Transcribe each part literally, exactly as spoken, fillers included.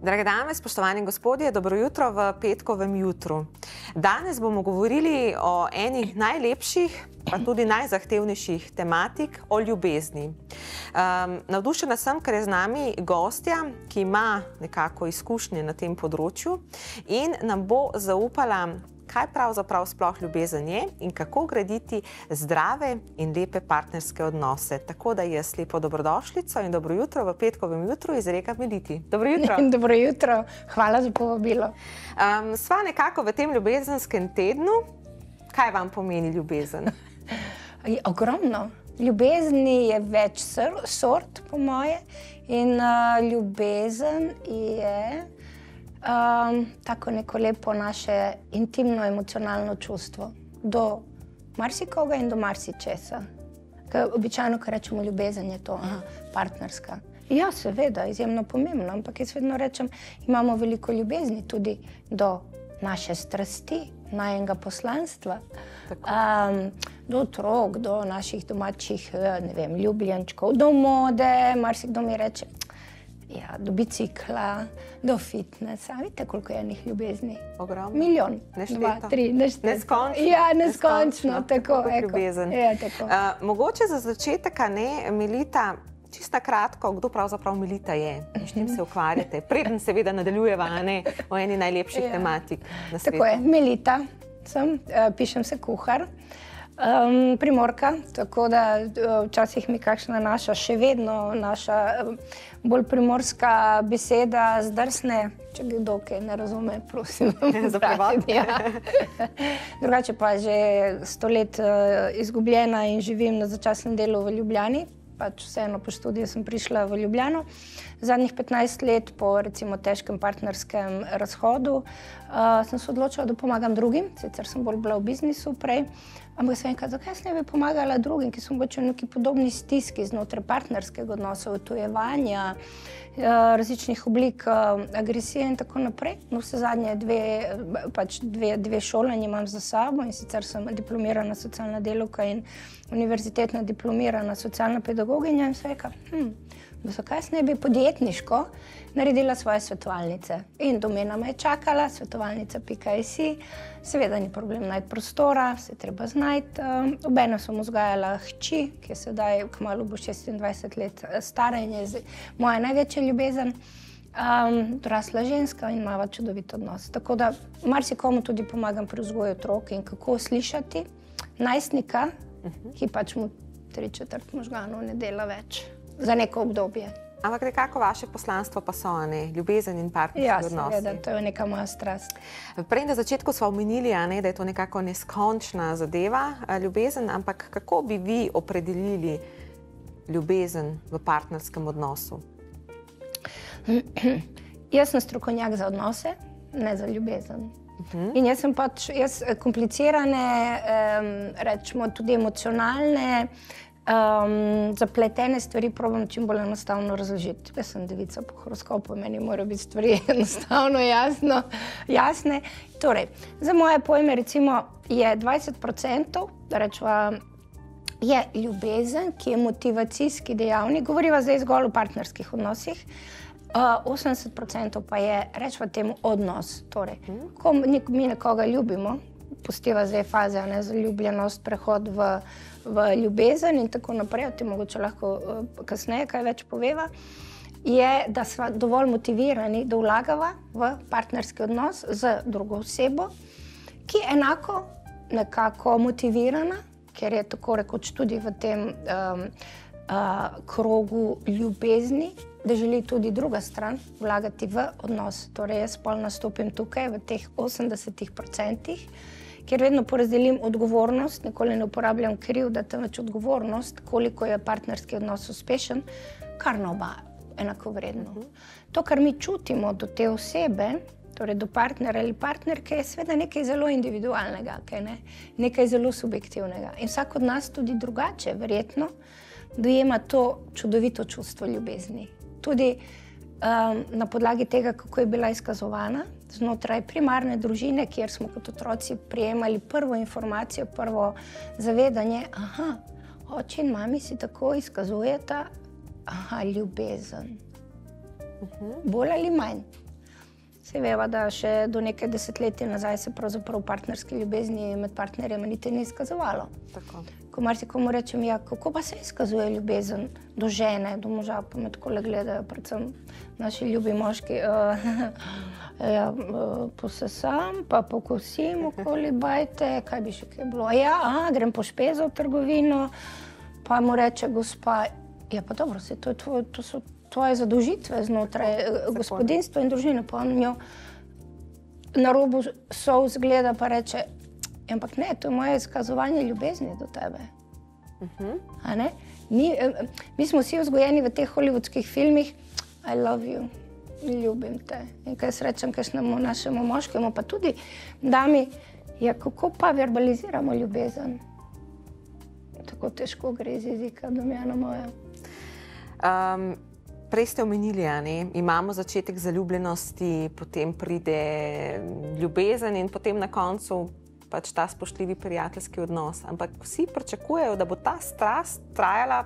Drage dame, spoštovani gospodje, dobro jutro v petkovem jutru. Danes bomo govorili o eni najlepših, pa tudi najzahtevnejših tematik, o ljubezni. Um, navdušena sem, ker je z nami gostja, ki ima nekako izkušnje na tem področju in nam bo zaupala, kaj pravzaprav sploh ljubezen je in kako graditi zdrave in lepe partnerske odnose. Tako da jaz lepo dobrodošlico in dobro jutro v petkovem jutru izrekam Meliti. Dobro jutro. Dobro jutro. Hvala za povabilo. Um, sva nekako v tem ljubezenskem tednu. Kaj vam pomeni ljubezen? Ogromno. Ljubezni je več sort, po moje, in uh, ljubezen je Um, tako neko lepo naše intimno emocionalno čustvo do marsikoga in do marsičesa. Običajno, ko rečemo ljubezen, je to aha, partnerska. Ja, seveda, izjemno pomembno, ampak jaz vedno rečem, imamo veliko ljubezni tudi do naše strasti, najnega poslanstva, um, do otrok, do naših domačih, ne vem, ljubljenčkov, do mode, marsikdo mi reče, ja, do bicikla, do fitnesa. Vidite, koliko je enih ljubezni? Ogromno. Milijon, nešteto. dva, tri, nešteto. Neskončno. Ja, neskončno, neskončno. tako. Ljubezen. Ja, tako. Uh, mogoče za začetek, ne, Melita, čisto kratko, kdo pravzaprav Melita je? S čim se ukvarjate? Preden seveda nadaljujeva, ne, o eni najlepših ja. tematik na svetu. Tako je, Melita sem, uh, pišem se kuhar. Um, primorka, tako da včasih mi kakšna naša, še vedno naša bolj primorska beseda zdrsne, če kdo kaj ne razume, prosim. Za prevod. Ja. Drugače pa že sto let uh, izgubljena in živim na začasnem delu v Ljubljani. Pač vseeno po študiju sem prišla v Ljubljano. Zadnjih petnajst let po recimo težkem partnerskem razhodu uh, sem se odločila, da pomagam drugim, sicer sem bolj bila v biznisu prej, ampak sem enkrat, zakaj sem ne bi pomagala drugim, ki so mogoče v neki podobni stiski znotraj partnerskega odnosa, utujevanja, različnih oblik agresije in tako naprej. No, vse zadnje dve, pač dve, dve šolanje imam za sabo in sicer sem diplomirana socialna delavka in univerzitetna diplomirana socialna pedagoginja in sem rekla, hm, zakaj se ne bi podjetniško naredila svoje svetovalnice. In domena me je čakala, svetovalnica pika si. Seveda ni problem najti prostora, se treba znajti. Obenem sem vzgajala hči, ki je sedaj kmalu bo šestindvajset let stara in je moja največja ljubezen. Um, dorasla ženska in imava čudovit odnos. Tako da marsikomu tudi pomagam pri vzgoju otrok in kako slišati najstnika, ki pač mu tri četrt možganov ne dela več za neko obdobje. Ampak nekako vaše poslanstvo pa so, ne, ljubezen in partnerski odnosi. Ja, seveda, to je neka moja strast. Prej na začetku sva omenili, ne, da je to nekako neskončna zadeva, ljubezen, ampak kako bi vi opredelili ljubezen v partnerskem odnosu? Jaz sem strokovnjak za odnose, ne za ljubezen. Uh-huh. In jaz sem pač, jaz komplicirane, um, rečemo tudi emocionalne, Um, zapletene stvari probam čim bolj enostavno razložiti. Jaz sem devica po horoskopu, meni morajo biti stvari enostavno jasno, jasne. Torej, za moje pojme recimo je dvajset procentov, da rečeva, je ljubezen, ki je motivacijski dejavnik, govoriva zdaj zgolj o partnerskih odnosih, uh, osemdeset procentov pa je, rečeva temu, odnos. Torej, ko mi nekoga ljubimo, pustiva zdaj faze, ne, zaljubljenost, prehod v v ljubezen in tako naprej, o tem mogoče lahko uh, kasneje kaj več poveva, je, da sva dovolj motivirani, da vlagava v partnerski odnos z drugo osebo, ki je enako nekako motivirana, ker je tako rekoč tudi v tem um, uh, krogu ljubezni, da želi tudi druga stran vlagati v odnos. Torej, jaz pol nastopim tukaj v teh osemdesetih procentih, ker vedno porazdelim odgovornost, nikoli ne uporabljam krivda, temveč odgovornost, koliko je partnerski odnos uspešen, kar na oba enakovredno. To, kar mi čutimo do te osebe, torej do partnera ali partnerke, je seveda nekaj zelo individualnega, kaj ne? Nekaj zelo subjektivnega. In vsak od nas tudi drugače, verjetno, dojema to čudovito čustvo ljubezni. Tudi um, na podlagi tega, kako je bila izkazovana znotraj primarne družine, kjer smo kot otroci prejemali prvo informacijo, prvo zavedanje, aha, oče in mami si tako izkazujeta, aha, ljubezen. Uh-huh. Bolj ali manj. Se veva, da še do neke desetletje nazaj se pravzaprav partnerske ljubezni med partnerjema niti ni izkazovalo. Tako. Ko marsikomu rečem, ja, kako pa se izkazuje ljubezen do žene, do moža, pa me takole gledajo, predvsem naši ljubi moški. Uh, ja, uh, posesam, pa pokosim okoli bajte, kaj bi še kaj bilo. Ja, aha, grem po špezo v trgovino, pa mu reče gospa, ja pa dobro, se, to, to, to so tvoje zadolžitve znotraj oh, gospodinstva in družine. Pa on jo na robu solz gleda pa reče, ampak ne, to je moje izkazovanje ljubezni do tebe. Uh-huh. A ne? Mi, mi smo vsi vzgojeni v teh hollywoodskih filmih, I love you, ljubim te. In kaj srečam kakšnemu našemu moškemu, pa tudi dami, ja, kako pa verbaliziramo ljubezen? Tako težko gre iz jezika, Damjana moja. Um, prej ste omenili, a ne? Imamo začetek zaljubljenosti, potem pride ljubezen in potem na koncu pač ta spoštljivi prijateljski odnos. Ampak vsi pričakujejo, da bo ta strast trajala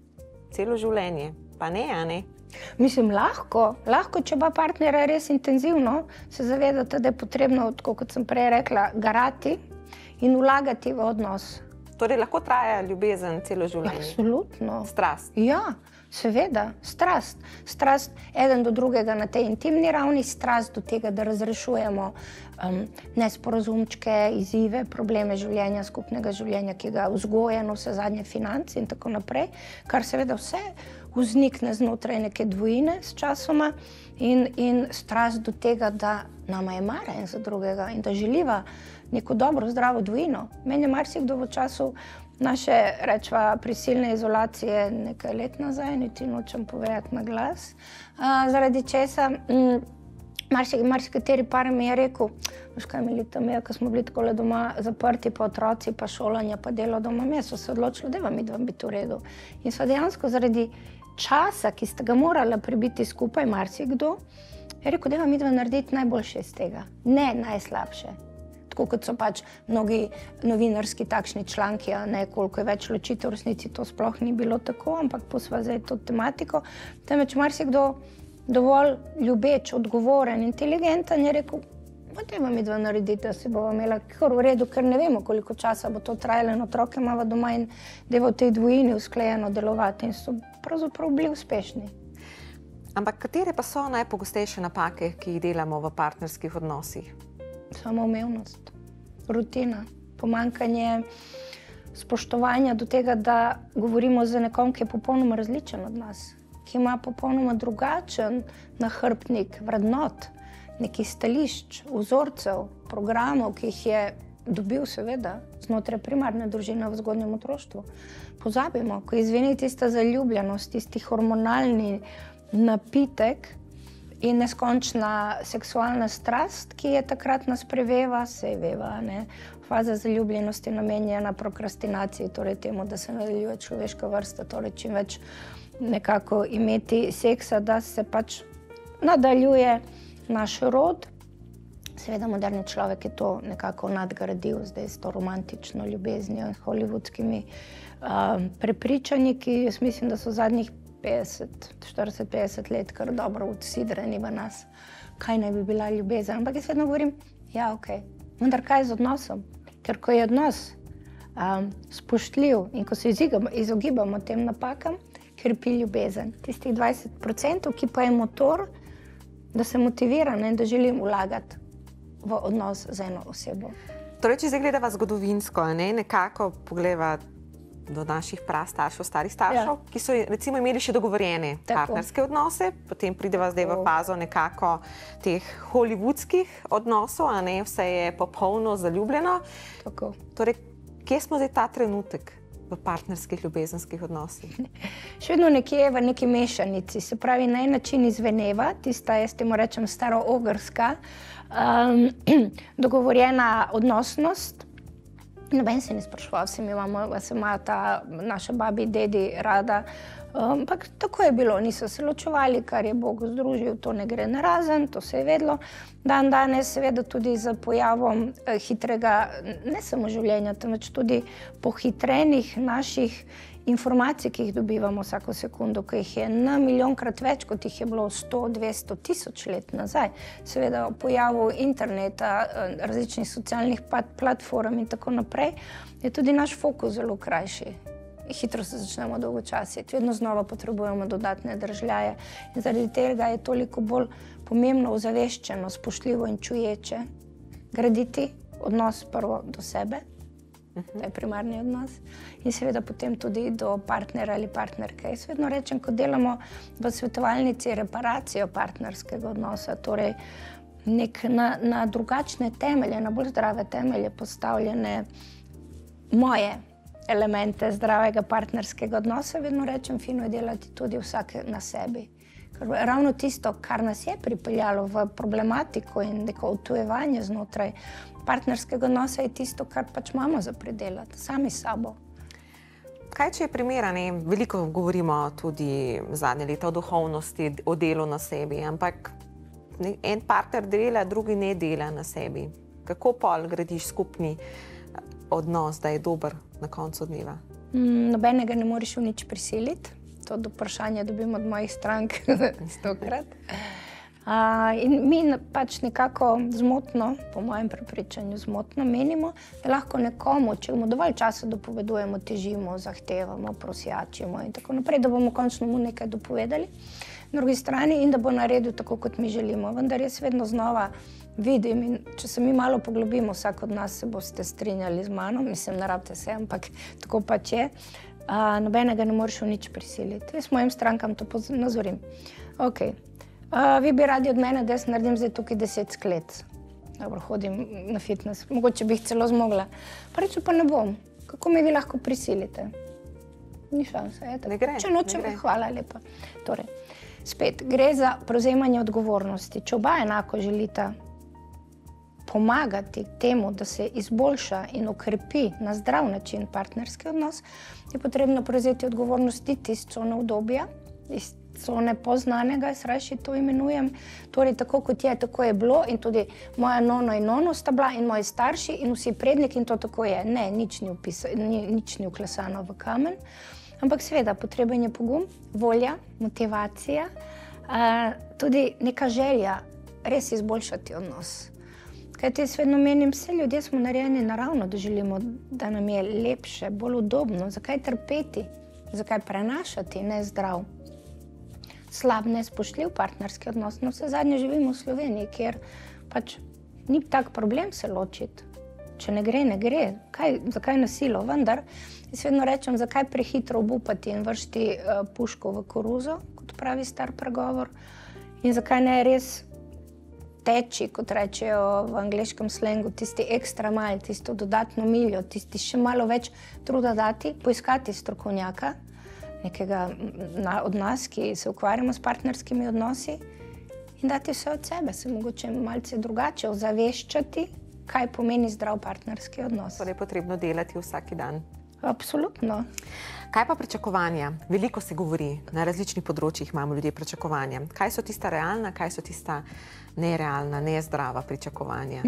celo življenje. Pa ne, a ne? Mislim, lahko. Lahko, če pa partnera res intenzivno, se zavedate, da je potrebno, tako kot sem prej rekla, garati in vlagati v odnos. Torej, lahko traja ljubezen celo življenje? Absolutno. Strast? Ja, seveda. Strast. Strast eden do drugega na tej intimni ravni, strast do tega, da razrešujemo um, nesporazumčke, izzive, probleme življenja, skupnega življenja, ki ga vzgojeno, vse zadnje finance in tako naprej, kar seveda vse vznikne znotraj neke dvojine s časoma in, in strast do tega, da nama je mara en za drugega in da želiva neko dobro, zdravo dvojino. Meni je marsikdo v času naše, rečva, prisilne izolacije nekaj let nazaj, niti nočem povedati na glas, a, zaradi česa m, marsikateri par mi je rekel, veš kaj, Melita, mi, ko smo bili takole doma zaprti, pa otroci, pa šolanja, pa delo doma, mi so se odločili, da vam midva biti v redu. In sva dejansko zaradi časa, ki ste ga morala prebiti skupaj, marsikdo, je rekel, da vam midva narediti najboljše iz tega, ne najslabše. Tako kot so pač mnogi novinarski takšni članki, a ne, koliko je več ločitev, v resnici to sploh ni bilo tako, ampak posva zdaj to tematiko, temveč marsikdo dovolj ljubeč, odgovoren, inteligenten je rekel, pa treba midva narediti, da si bova imela kar v redu, ker ne vemo, koliko časa bo to trajalo in otroke imava doma in deva v tej dvojini usklajeno delovati in so pravzaprav bili uspešni. Ampak katere pa so najpogostejše napake, ki jih delamo v partnerskih odnosih? Samoumevnost, rutina, pomanjkanje spoštovanja do tega, da govorimo z nekom, ki je popolnoma različen od nas, ki ima popolnoma drugačen nahrbtnik vrednot, nekih stališč, vzorcev, programov, ki jih je dobil seveda znotraj primarne družine v zgodnjem otroštvu. Pozabimo, ko izveni tista zaljubljenost, tisti hormonalni napitek, in neskončna seksualna strast, ki je takrat nas preveva, se veva, ne. Faza zaljubljenosti namenjena prokrastinaciji, torej temu, da se nadaljuje človeška vrsta, torej čim več nekako imeti seksa, da se pač nadaljuje naš rod. Seveda moderni človek je to nekako nadgradil zdaj s to romantično ljubeznijo in hollywoodskimi uh, prepričanji, ki jaz mislim, da so zadnjih petdeset, štirideset, petdeset let kar dobro odsidrani v nas, kaj naj bi bila ljubezen. Ampak jaz vedno govorim, ja, okej, okay. Vendar kaj z odnosom? Ker ko je odnos um, spoštljiv in ko se izogibamo, izogibamo tem napakam, krepi ljubezen. Tistih dvajset procentov, ki pa je motor, da se motivira in da želim vlagati v odnos z eno osebo. Torej, če zdaj gledava zgodovinsko, ne, nekako pogleda do naših prastaršev, starih staršev, ja. Ki so recimo imeli še dogovorjene Tako. partnerske odnose, potem prideva zdaj v fazo nekako teh hollywoodskih odnosov, a ne, vse je popolno zaljubljeno. Tako. Torej, kje smo zdaj ta trenutek v partnerskih ljubezenskih odnosih? Še vedno nekje v neki mešanici, se pravi, na en način izveneva, tista, jaz temu rečem, staroogrska, um, dogovorjena odnosnost. Noben se ni spraševal, se imamo, se imajo ta naša babi, dedi rada, ampak um, tako je bilo, niso se ločevali, kar je Bog združil, to ne gre narazen, to se je vedlo. Dan danes seveda tudi z pojavom eh, hitrega, ne samo življenja, temveč tudi pohitrenih naših informacij, ki jih dobivamo vsako sekundo, ki jih je na milijonkrat več, kot jih je bilo sto, dvesto, tisoč let nazaj. Seveda o pojavu interneta, različnih socialnih platform in tako naprej, je tudi naš fokus zelo krajši. Hitro se začnemo dolgočasiti, vedno znova potrebujemo dodatne držljaje in zaradi tega je toliko bolj pomembno ozaveščeno, spoštljivo in čuječe graditi odnos prvo do sebe, to je primarni odnos, in seveda potem tudi do partnera ali partnerke. Jaz vedno rečem, ko delamo v svetovalnici reparacijo partnerskega odnosa, torej nek na, na drugačne temelje, na bolj zdrave temelje postavljene moje elemente zdravega partnerskega odnosa, vedno rečem, fino je delati tudi vsake na sebi. Ker ravno tisto, kar nas je pripeljalo v problematiko in neko odtujevanje znotraj partnerskega odnosa, je tisto, kar pač imamo za predelati, sami s sabo. Kaj, če je primera, ne? Veliko govorimo tudi zadnje leta o duhovnosti, o delu na sebi, ampak en partner dela, drugi ne dela na sebi. Kako pol gradiš skupni odnos, da je dober na koncu dneva? Mm, nobenega ne moreš v nič prisiliti. To vprašanje dobim od mojih strank stokrat. Uh, in mi pač nekako zmotno, po mojem prepričanju zmotno, menimo, da lahko nekomu, če mu dovolj časa dopovedujemo, težimo, zahtevamo, prosjačimo in tako naprej, da bomo končno mu nekaj dopovedali na drugi strani in da bo naredil tako, kot mi želimo. Vendar jaz vedno znova vidim in če se mi malo poglobimo, vsak od nas se boste strinjali z mano, mislim, ne rabite se, ampak tako pač je, uh, nobenega ne moreš v nič prisiliti. Jaz mojim strankam to nazorim. Ok, uh, vi bi radi od mene, da jaz naredim zdaj tukaj deset sklec. Dobro, hodim na fitness, mogoče bi jih celo zmogla. Pa rečem, pa ne bom. Kako me vi lahko prisilite? Ni šanse, je tako. Ne gre, če nočem, hvala lepa. Torej, spet, gre za prevzemanje odgovornosti. Če oba enako želita pomagati temu, da se izboljša in okrepi na zdrav način partnerski odnos, je potrebno prevzeti odgovornost iz cone udobja, iz cone poznanega, jaz rajši to imenujem. Torej, tako kot je, tako je bilo in tudi moja nono in nono sta bila in moji starši in vsi predniki in to tako je. Ne, nič ni, upisa, ni, nič ni uklesano v kamen. Ampak seveda, potreben je pogum, volja, motivacija, uh, tudi neka želja res izboljšati odnos. Kajti jaz vedno menim, vse ljudje smo narejeni naravno, da želimo, da nam je lepše, bolj udobno. Zakaj trpeti? Zakaj prenašati nezdrav, slab, nespoštljiv partnerski odnos? No, vse zadnje živimo v Sloveniji, kjer pač ni tak problem se ločiti. Če ne gre, ne gre. Kaj, zakaj nasilo? Vendar, jaz vedno rečem, zakaj prehitro obupati in vršti uh, puško v koruzo, kot pravi star pregovor, in zakaj ne res teči, kot rečejo v angleškem slengu, tisti ekstra mile, tisto dodatno miljo, tisti še malo več truda dati, poiskati strokovnjaka, nekega na, od nas, ki se ukvarjamo s partnerskimi odnosi in dati vse od sebe, se mogoče malce drugače ozaveščati, kaj pomeni zdrav partnerski odnos. Torej je potrebno delati vsak dan. Absolutno. Kaj pa pričakovanja? Veliko se govori, na različnih področjih imamo ljudje pričakovanja. Kaj so tista realna, kaj so tista nerealna, nezdrava pričakovanja?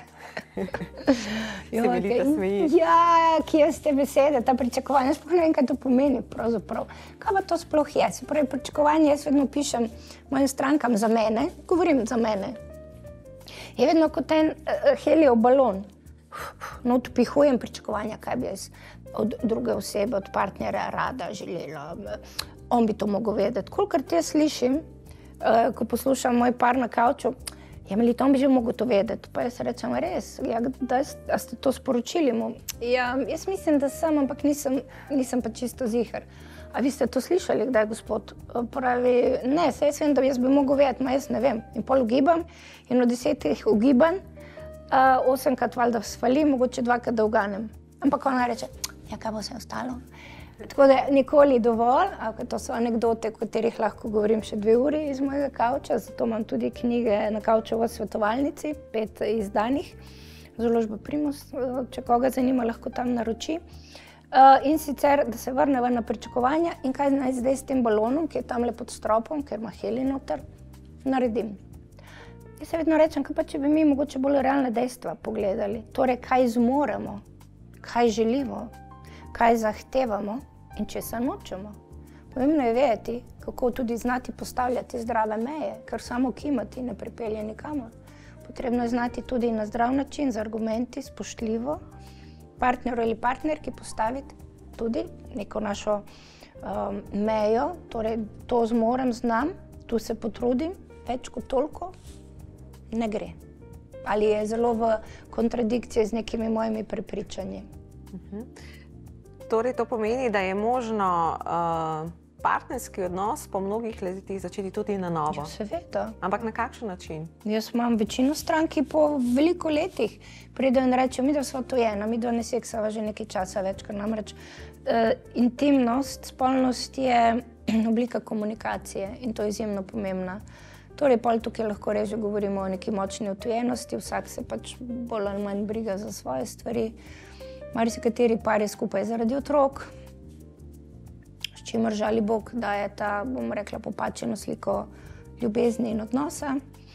Se velika smejiš. Ja, kje ste besede, ta pričakovanja, sploh ne vem, kaj to pomeni pravzaprav. Kaj pa to sploh je? Se pravi, pričakovanje, jaz vedno pišem mojim strankam za mene, govorim za mene. Je vedno kot en uh, helijev balon. No, odpihujem pričakovanja, kaj bi jaz od druge osebe, od partnera rada, želela. On bi to mogel vedeti. Kolikor te slišim, uh, ko poslušam moj par na kavču, ja, Melita, on bi že mogel to vedeti. Pa jaz rečem, res, ja, da a ste to sporočili mu? Ja, jaz mislim, da sem, ampak nisem, nisem pa čisto ziher. A vi ste to slišali, kdaj, gospod? Pravi, ne, se jaz vem, da jaz bi mogel vedeti, ma jaz ne vem. In pol ugibam in od desetih ugibanj uh, osemkrat valjda svalim, mogoče dvakrat dolganem. Ampak ona reče, ja, kaj bo se ostalo? Tako da nikoli dovolj, to so anekdote, o katerih lahko govorim še dve uri iz mojega kavča, zato imam tudi knjige na kavču v svetovalnici, pet izdanih, založba Primus, če koga zanima, lahko tam naroči. In sicer, da se vrneva na pričakovanja in kaj naj zdaj s tem balonom, ki je tamle pod stropom, ker ima heli noter, naredim. Jaz se vedno rečem, kaj pa če bi mi mogoče bolj realne dejstva pogledali, torej kaj zmoremo, kaj želimo, kaj zahtevamo in česa nočemo. Pomembno je vedeti, kako tudi znati postavljati zdrave meje, ker samo kimati ne pripelje nikamor. Potrebno je znati tudi na zdrav način, z argumenti, spoštljivo, partneru ali partnerki postaviti tudi neko našo um, mejo, torej to zmorem, znam, tu se potrudim, več kot toliko ne gre. Ali je zelo v kontradikciji z nekimi mojimi prepričanji. Uh-huh. Torej to pomeni, da je možno uh, partnerski odnos po mnogih letih začeti tudi na novo. Ja, seveda. Ampak na kakšen način? Jaz imam večino strank, ki po veliko letih pridejo in rečejo, midva sva tojena, midva ne seksava že nekaj časa več, ker namreč uh, intimnost, spolnost je oblika komunikacije in to je izjemno pomembna. Torej, pol tukaj lahko res že govorimo o neki močni odtujenosti, vsak se pač bolj ali manj briga za svoje stvari. Marsikateri par je skupaj zaradi otrok, s čimer žali Bog daje ta, bom rekla, popačeno sliko ljubezni in odnosa.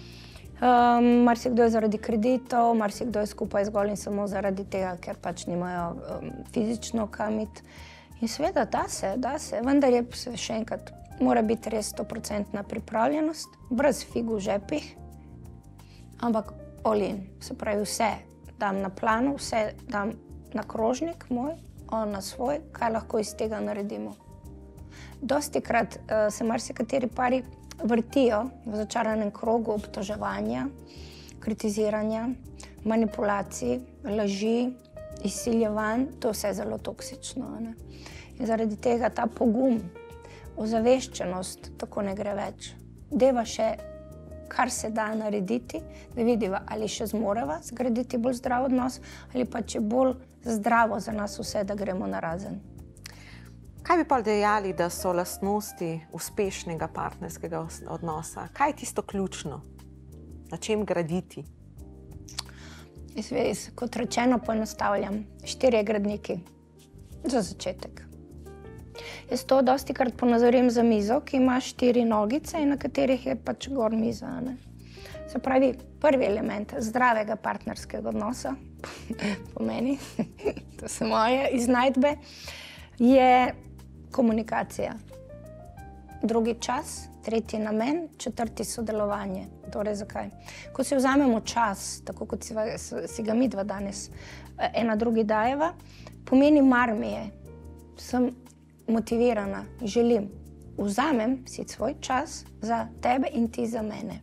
Um, marsikdo je zaradi kreditov, marsikdo je skupaj zgolj in samo zaradi tega, ker pač nimajo um, fizično kam iti. In seveda da se, da se, vendar je še enkrat, mora biti res stoprocentna pripravljenost, brez figu v žepih, ampak all in, se pravi vse dam na planu, vse dam na krožnik moj, on na svoj, kaj lahko iz tega naredimo. Dostikrat uh, se marsikateri pari vrtijo v začaranem krogu obtoževanja, kritiziranja, manipulacij, laži, izsiljevanj, to vse je zelo toksično. Ne? In zaradi tega ta pogum, ozaveščenost, tako ne gre več. Deva še, kar se da narediti, da vidiva, ali še zmoreva zgraditi bolj zdrav odnos, ali pa če bolj zdravo za nas vse, da gremo narazen. Kaj bi pa dejali, da so lastnosti uspešnega partnerskega odnosa? Kaj je tisto ključno? Na čem graditi? Izves, kot rečeno, poenostavljam. Štirje gradniki. Za začetek. Jaz to dostikrat ponazorim za mizo, ki ima štiri nogice in na katerih je pač gor miza. Ne? Se pravi, prvi element zdravega partnerskega odnosa, po meni, to so moje iznajdbe, je komunikacija. Drugi čas, tretji namen, četrti sodelovanje. Torej, zakaj? Ko si vzamemo čas, tako kot si, si ga midva danes ena drugi dajeva, pomeni mar mi je, sem motivirana, želim, vzamem si svoj čas za tebe in ti za mene.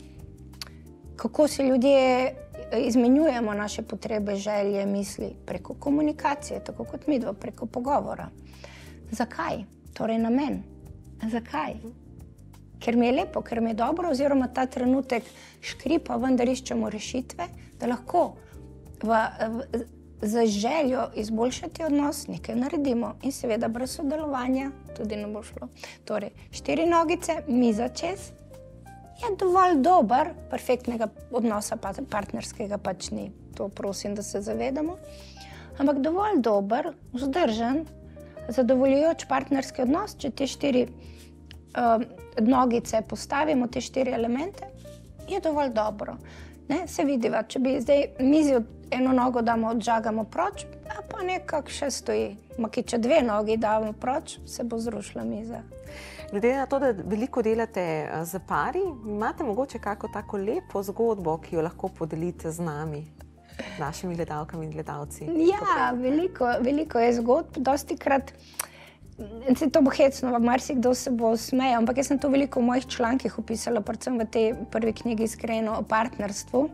Kako se ljudje izmenjujemo naše potrebe, želje, misli? Preko komunikacije, tako kot midva, preko pogovora. Zakaj? Torej namen. Zakaj? Ker mi je lepo, ker mi je dobro, oziroma ta trenutek škripa, vendar iščemo rešitve, da lahko v, v, za željo izboljšati odnos nekaj naredimo in seveda brez sodelovanja tudi ne bo šlo. Torej, štiri nogice, miza čez, je dovolj dober, perfektnega odnosa partnerskega pač ni. To prosim, da se zavedamo. Ampak dovolj dober, vzdržen, zadovoljujoč partnerski odnos, če te štiri uh, nogice postavimo, te štiri elemente, je dovolj dobro. Ne, se vidiva, če bi zdaj mizi eno nogo damo, odžagamo proč, a pa nekako še stoji. Maki, če dve nogi damo proč, se bo zrušila miza. Glede na to, da veliko delate z pari, imate mogoče kako tako lepo zgodbo, ki jo lahko podelite z nami, našimi gledalkami in gledalci? Ja, veliko, veliko je zgodb, dostikrat. Se to bo hecno, marsikdo se bo smejal, ampak jaz sem to veliko v mojih člankih opisala, predvsem v tej prvi knjigi Iskreno o partnerstvu,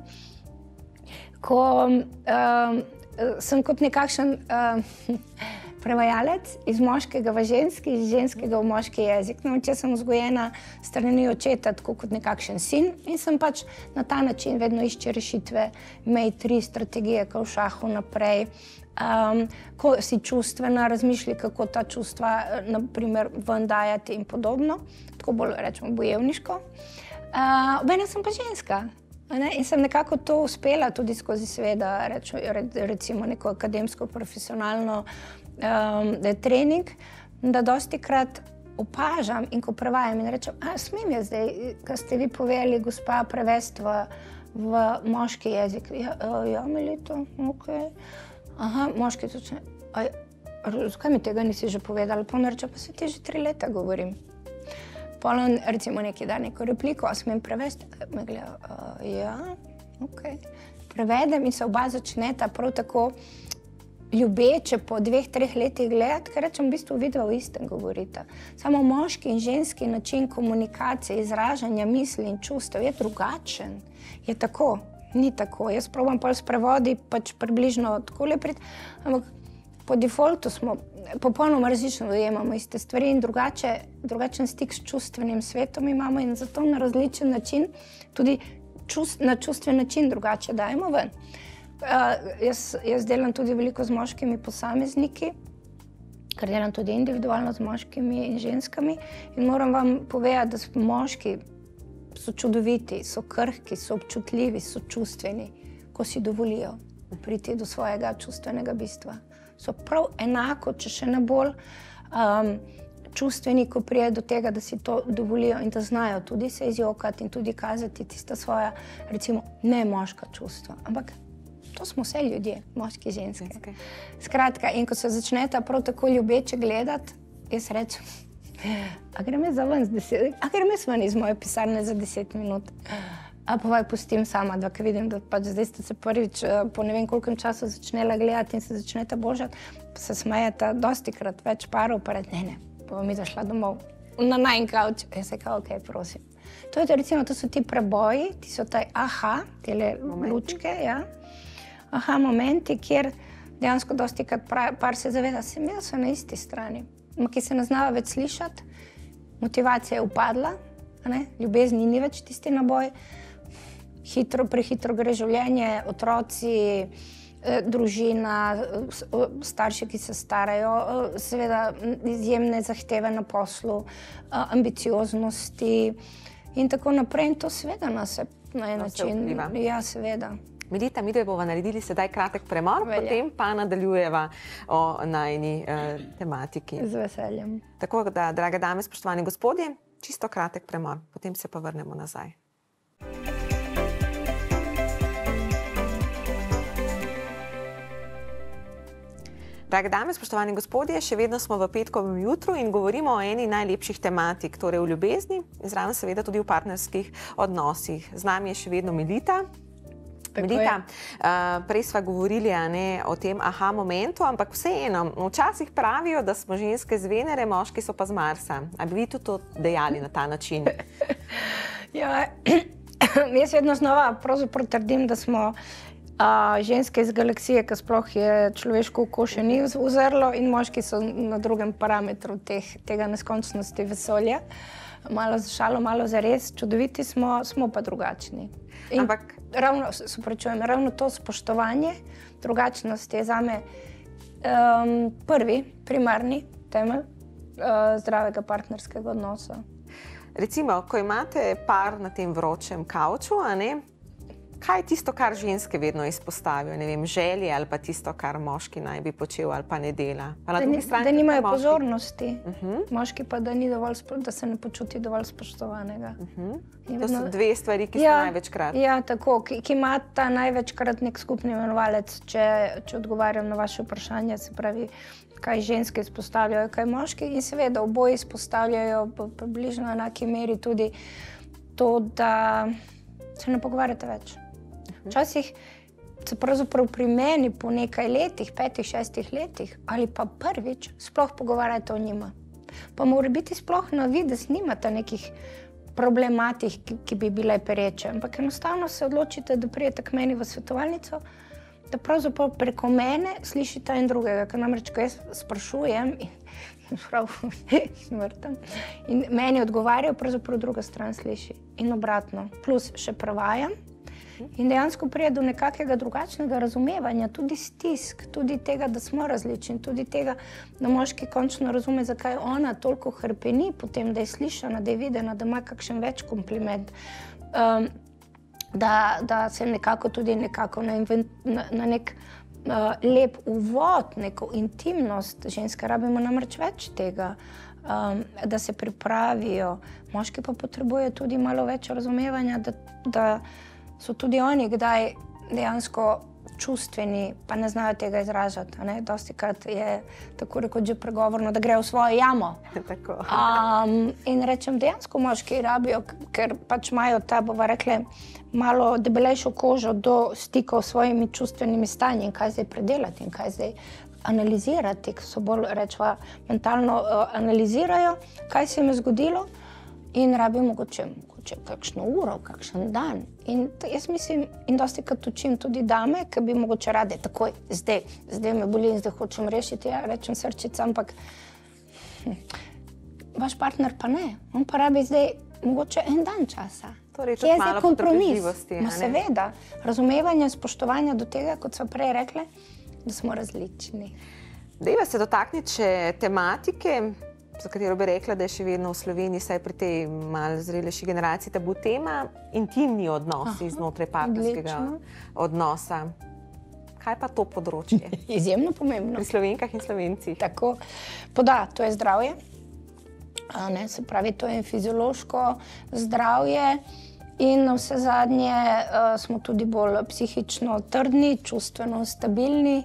ko uh, sem kot nekakšen uh, prevajalec iz moškega v ženski, iz ženskega v moški jezik. No, če sem vzgojena strani očeta tako kot nekakšen sin in sem pač na ta način vedno išče rešitve, imej tri strategije, kot v šahu naprej. Um, ko si čustvena, razmišlji, kako ta čustva, na primer, ven dajati in podobno, tako bolj rečemo bojevniško. Uh, Obene sem pa ženska. Ne? In sem nekako to uspela tudi skozi seveda, reč, recimo neko akademsko, profesionalno um, trening, da dostikrat opažam in ko prevajam in rečem, a smem jaz zdaj, ko ste vi povedali, gospa, prevesti v, v moški jezik. Ja, ja Melito, okej. Okay. Aha, moški točno, zakaj mi tega nisi že povedala? Pa on reče, pa se ti že tri leta govorim. Pa on recimo neki da neko repliko, a smem prevesti? Me gleda, uh, ja, okej. Okay. Prevedem in se oba začneta prav tako ljubeče po dveh, treh letih gledati, ker rečem, v bistvu vidva v istem govorita. Samo moški in ženski način komunikacije, izražanja misli in čustev je drugačen. Je tako, ni tako. Jaz probam pol s prevodi, pač približno takole priti, ampak po defaultu smo popolnoma različno dojemamo iste stvari in drugače, drugačen stik s čustvenim svetom imamo in zato na različen način, tudi čust, na čustven način drugače dajemo ven. Uh, jaz, jaz delam tudi veliko z moškimi posamezniki, ker delam tudi individualno z moškimi in ženskami in moram vam povedati, da so moški so čudoviti, so krhki, so občutljivi, so čustveni, ko si dovolijo priti do svojega čustvenega bistva. So prav enako, če še ne bolj um, čustveni, ko prije do tega, da si to dovolijo in da znajo tudi se izjokati in tudi kazati tista svoja, recimo, ne moška čustva. Ampak to smo vse ljudje, moški, ženske. Okay. Skratka, in ko se začneta prav tako ljubeče gledati, jaz rečem, a grem jaz za ven z deset, a grem jaz ven iz moje pisarne za deset minut. A pa vaj pustim sama, da vidim, da pač zdaj ste se prvič po ne vem kolkem času začnela gledati in se začneta božati, pa se smejeta dostikrat več parov, pa reč, ne, ne, pa bom mi zašla domov na najn kavč. Jaz se kao, okej, prosim. To je to, recimo, to so ti preboji, ti so taj aha, tele lučke, ja. Aha, momenti, kjer dejansko dostikrat par se zaveda, sem jaz na isti strani, ki se ne znava več slišati, motivacija je upadla, ne? Ljubezni ni več tisti naboj, hitro, prehitro gre življenje, otroci, družina, starši, ki se starajo, seveda izjemne zahteve na poslu, ambicioznosti in tako naprej. In to seveda nas je na en način. Ja, seveda. Melita, midve bova naredili sedaj kratek premor, Velja. Potem pa nadaljujeva o najini eh, tematiki. Z veseljem. Tako da, drage dame, spoštovani gospodje, čisto kratek premor, potem se pa vrnemo nazaj. Drage dame, spoštovani gospodje, še vedno smo v petkovem jutru in govorimo o eni najlepših tematik, torej v ljubezni, zraven seveda tudi v partnerskih odnosih. Z nami je še vedno Melita. Melita, uh, prej sva govorili a ne, o tem aha momentu, ampak vseeno, včasih pravijo, da smo ženske z Venere, moški so pa z Marsa. A bi vi tudi to dejali na ta način? Ja, jaz vedno znova pravzaprav trdim, da smo Uh, ženske iz galaksije, ki sploh je človeško oko še ni uzrlo in moški so na drugem parametru teh, tega neskončnosti vesolja. Malo za šalo, malo za res, čudoviti smo, smo pa drugačni. In Ampak... ravno, se pravičujem, ravno to spoštovanje, drugačnost je zame um, prvi, primarni temelj uh, zdravega partnerskega odnosa. Recimo, ko imate par na tem vročem kavču, a ne? Kaj je tisto, kar ženske vedno izpostavijo? Ne vem, želje ali pa tisto, kar moški naj bi počel ali pa ne dela? Pa na da, drugi strani, da nimajo moški... pozornosti. Uh -huh. Moški pa, da, ni dovolj, da se ne počuti dovolj spoštovanega. Uh -huh. To vedno... so dve stvari, ki ja, so največkrat. Ja, tako, ki, ki ima ta največkrat nek skupni imenovalec, če, če odgovarjam na vaše vprašanje, se pravi, kaj ženske izpostavljajo, kaj moški. In seveda oboji izpostavljajo v približno enaki meri tudi to, da se ne pogovarjate več. Včasih se pravzaprav pri meni po nekaj letih, petih, šestih letih ali pa prvič sploh pogovarjate o njima. Pa mora biti sploh na vides nimate nekih problematik, ki, ki bi bile pereče, ampak enostavno se odločite, da prijete k meni v svetovalnico, da pravzaprav preko mene slišite en drugega, ker namreč, ko jaz sprašujem in, prav, smrtam, in meni odgovarjajo, pravzaprav druga stran sliši in obratno, plus še prevajam. In dejansko prije do nekakega drugačnega razumevanja, tudi stisk, tudi tega, da smo različni, tudi tega, da moški končno razume, zakaj ona toliko hrpeni potem, da je slišana, da je videna, da ima kakšen več kompliment, um, da, da se nekako tudi nekako na, na, na nek uh, lep uvod, neko intimnost, ženske rabimo namreč več tega, um, da se pripravijo. Moški pa potrebujejo tudi malo več razumevanja, da, da so tudi oni kdaj dejansko čustveni, pa ne znajo tega izražati. Dosti krat je tako rekoč že pregovorno, da grejo v svojo jamo. Tako. Um, in rečem, dejansko moški rabijo, ker pač imajo ta, bova rekle, malo debelejšo kožo do stikov s svojimi čustvenimi stanji in kaj zdaj predelati in kaj zdaj analizirati, ko so bolj, rečva, mentalno uh, analizirajo, kaj se jim je zgodilo in rabijo mogoče, mogoče kakšno uro, kakšen dan. In jaz mislim, in dosti krat učim tudi dame, ki bi mogoče rade takoj, zdaj, zdaj me boli in zdaj hočem rešiti, ja, rečem srčica, ampak hm, vaš partner pa ne, on pa rabi zdaj mogoče en dan časa. Torej, tudi malo potrpežljivosti. No, seveda, razumevanje, spoštovanja do tega, kot so prej rekle, da smo različni. Dajva se dotakniti še tematike, za katero bi rekla, da je še vedno v Sloveniji, saj pri tej malo zrelejši generaciji tabu tema, intimni odnosi Aha, znotraj partnerskega odnosa. Kaj pa to področje? Izjemno pomembno. Pri Slovenkah in Slovencih. Tako. Poda, to je zdravje. A ne, se pravi, to je fiziološko zdravje in na vse zadnje uh, smo tudi bolj psihično trdni, čustveno stabilni.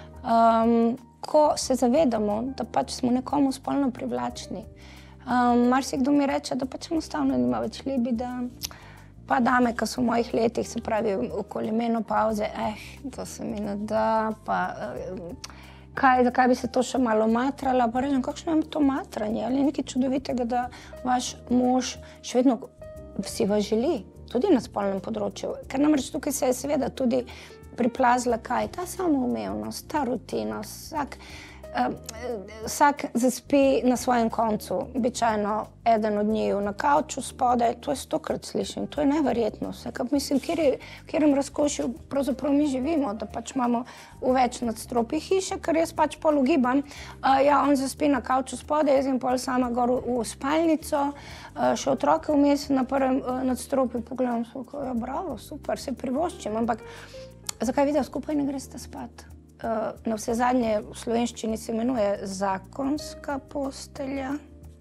Um, ko se zavedamo, da pač smo nekomu spolno privlačni. Um, marsikdo mi reče, da pač enostavno nima več libida, pa dame, ki so v mojih letih, se pravi, okoli menopavze, eh, to se mi ne da, pa uh, kaj, zakaj bi se to še malo matrala, pa rečem, kakšno je to matranje, ali je nekaj čudovitega, da vaš mož še vedno si vas želi, tudi na spolnem področju, ker namreč tukaj se je seveda tudi priplazila kaj, ta samoumevnost, ta rutina, vsak, uh, vsak zaspi na svojem koncu, običajno eden od njiju na kavču spodaj, to je stokrat slišim, to je neverjetno, vsekaj mislim, kjer je, kjerem razkošju pravzaprav mi živimo, da pač imamo v več nadstropjih hiše, ker jaz pač pol ugibam, uh, ja, on zaspi na kavču spodaj, jaz in pol sama gor v, v spalnico, uh, še otroke vmes na prvem uh, nadstropju, pogledam, so, ja, bravo, super, se privoščim, ampak zakaj videl, skupaj ne greste spat? Uh, na vse zadnje v slovenščini se imenuje zakonska postelja,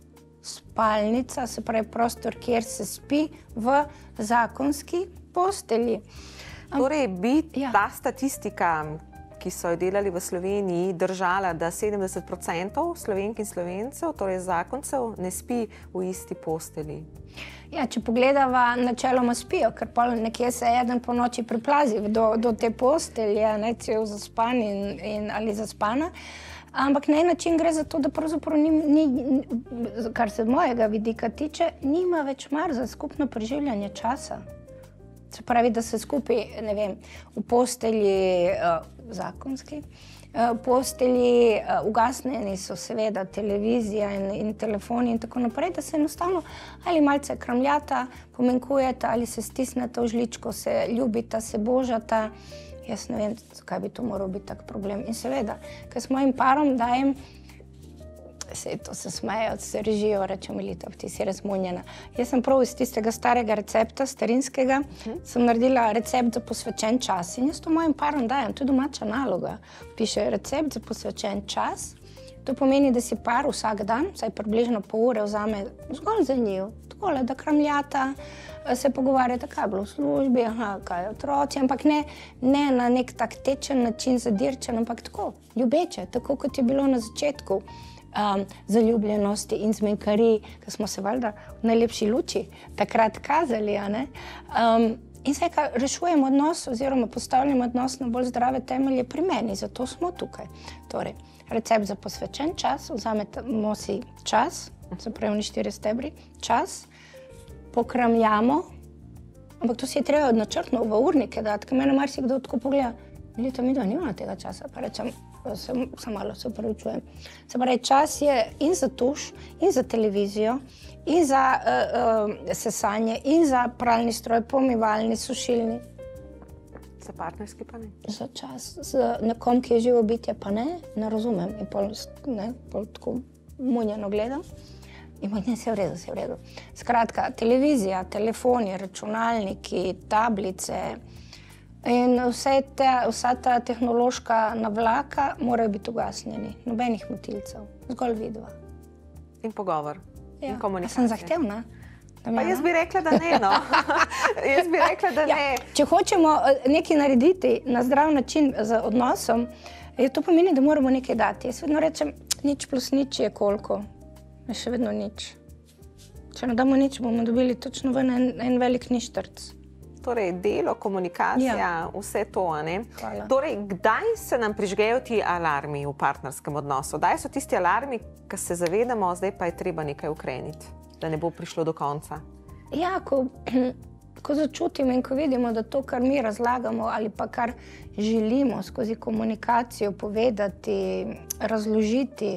spalnica, se pravi prostor, kjer se spi v zakonski postelji. Torej bi ja. ta statistika, ki so jo delali v Sloveniji, držala, da sedemdeset procentov Slovenk in Slovencev, torej zakoncev, ne spi v isti posteli. Ja, če pogledava, načeloma spijo, ker pa nekje se eden po noči priplazi do, do te postelje, ne, cel zaspan in, in, ali zaspana. Ampak na en način gre za to, da pravzaprav ni, ni, kar se mojega vidika tiče, nima več mar za skupno preživljanje časa. Se pravi, da se skupaj, ne vem, v postelji uh, zakonski, uh, postelji uh, ugasnjeni so seveda televizija in, in telefoni in tako naprej, da se enostavno ali malce kramljata, pomenkujeta ali se stisneta v žličko, se ljubita, se božata. Jaz ne vem, zakaj bi to moral biti tak problem. In seveda, ker s mojim parom dajem, se to se smejo, se režijo, rečem, Milita, ti si razmunjena. Jaz sem prav iz tistega starega recepta, starinskega, uh-huh. sem naredila recept za posvečen čas in jaz to mojim parom dajem, to je domača naloga. Piše recept za posvečen čas, to pomeni, da si par vsak dan, vsaj približno pol ure vzame zgolj za njiju, takole, da kramljata, se pogovarjata, kaj je bilo v službi, aha, kaj je otroci, ampak ne, ne na nek tak tečen način, zadirčen, ampak tako, ljubeče, tako kot je bilo na začetku. Um, zaljubljenosti in zmenkari, ki smo se valjda v najlepši luči takrat kazali, a ne? Um, in se ka rešujemo odnos oziroma postavljamo odnos na bolj zdrave temelje pri meni, zato smo tukaj. Torej, recept za posvečen čas, vzamemo si čas, se pravi štiri stebri, čas, pokramljamo, ampak to si je treba načrtno v urnike dati, ker mene marsikdo tako pogleda, Milita, mi da nima tega časa, pa rečem, se, se malo se upravičujem. Se pravi, čas je in za tuš, in za televizijo, in za uh, uh, sesanje, in za pralni stroj, pomivalni, sušilni. Za partnerski pa ne? Za čas. Z nekom, ki je živo bitje, pa ne, ne razumem. In pol, ne, pol tako munjeno gledam. In ne, se je v redu, se je v redu. Skratka, televizija, telefoni, računalniki, tablice, in vse te, vsa ta tehnološka navlaka morajo biti ugasnjeni. Nobenih motilcev, zgolj vidva. In pogovor, ja. in komunikacija. Sem zahtevna? Pa jaz bi rekla, da ne, no. Jaz bi rekla, da Ja, ne. če hočemo nekaj narediti na zdrav način z odnosom, je to pomeni, da moramo nekaj dati. Jaz vedno rečem, nič plus nič je koliko. Je še vedno nič. Če ne damo nič, bomo dobili točno ven en, en velik ništrc. Torej, delo, komunikacija, Ja. vse to, a ne? Hvala. Torej, kdaj se nam prižgejo ti alarmi v partnerskem odnosu? Kdaj so tisti alarmi, ki se zavedamo, zdaj pa je treba nekaj ukreniti, da ne bo prišlo do konca? Ja, ko, ko začutimo in ko vidimo, da to, kar mi razlagamo ali pa kar želimo skozi komunikacijo povedati, razložiti,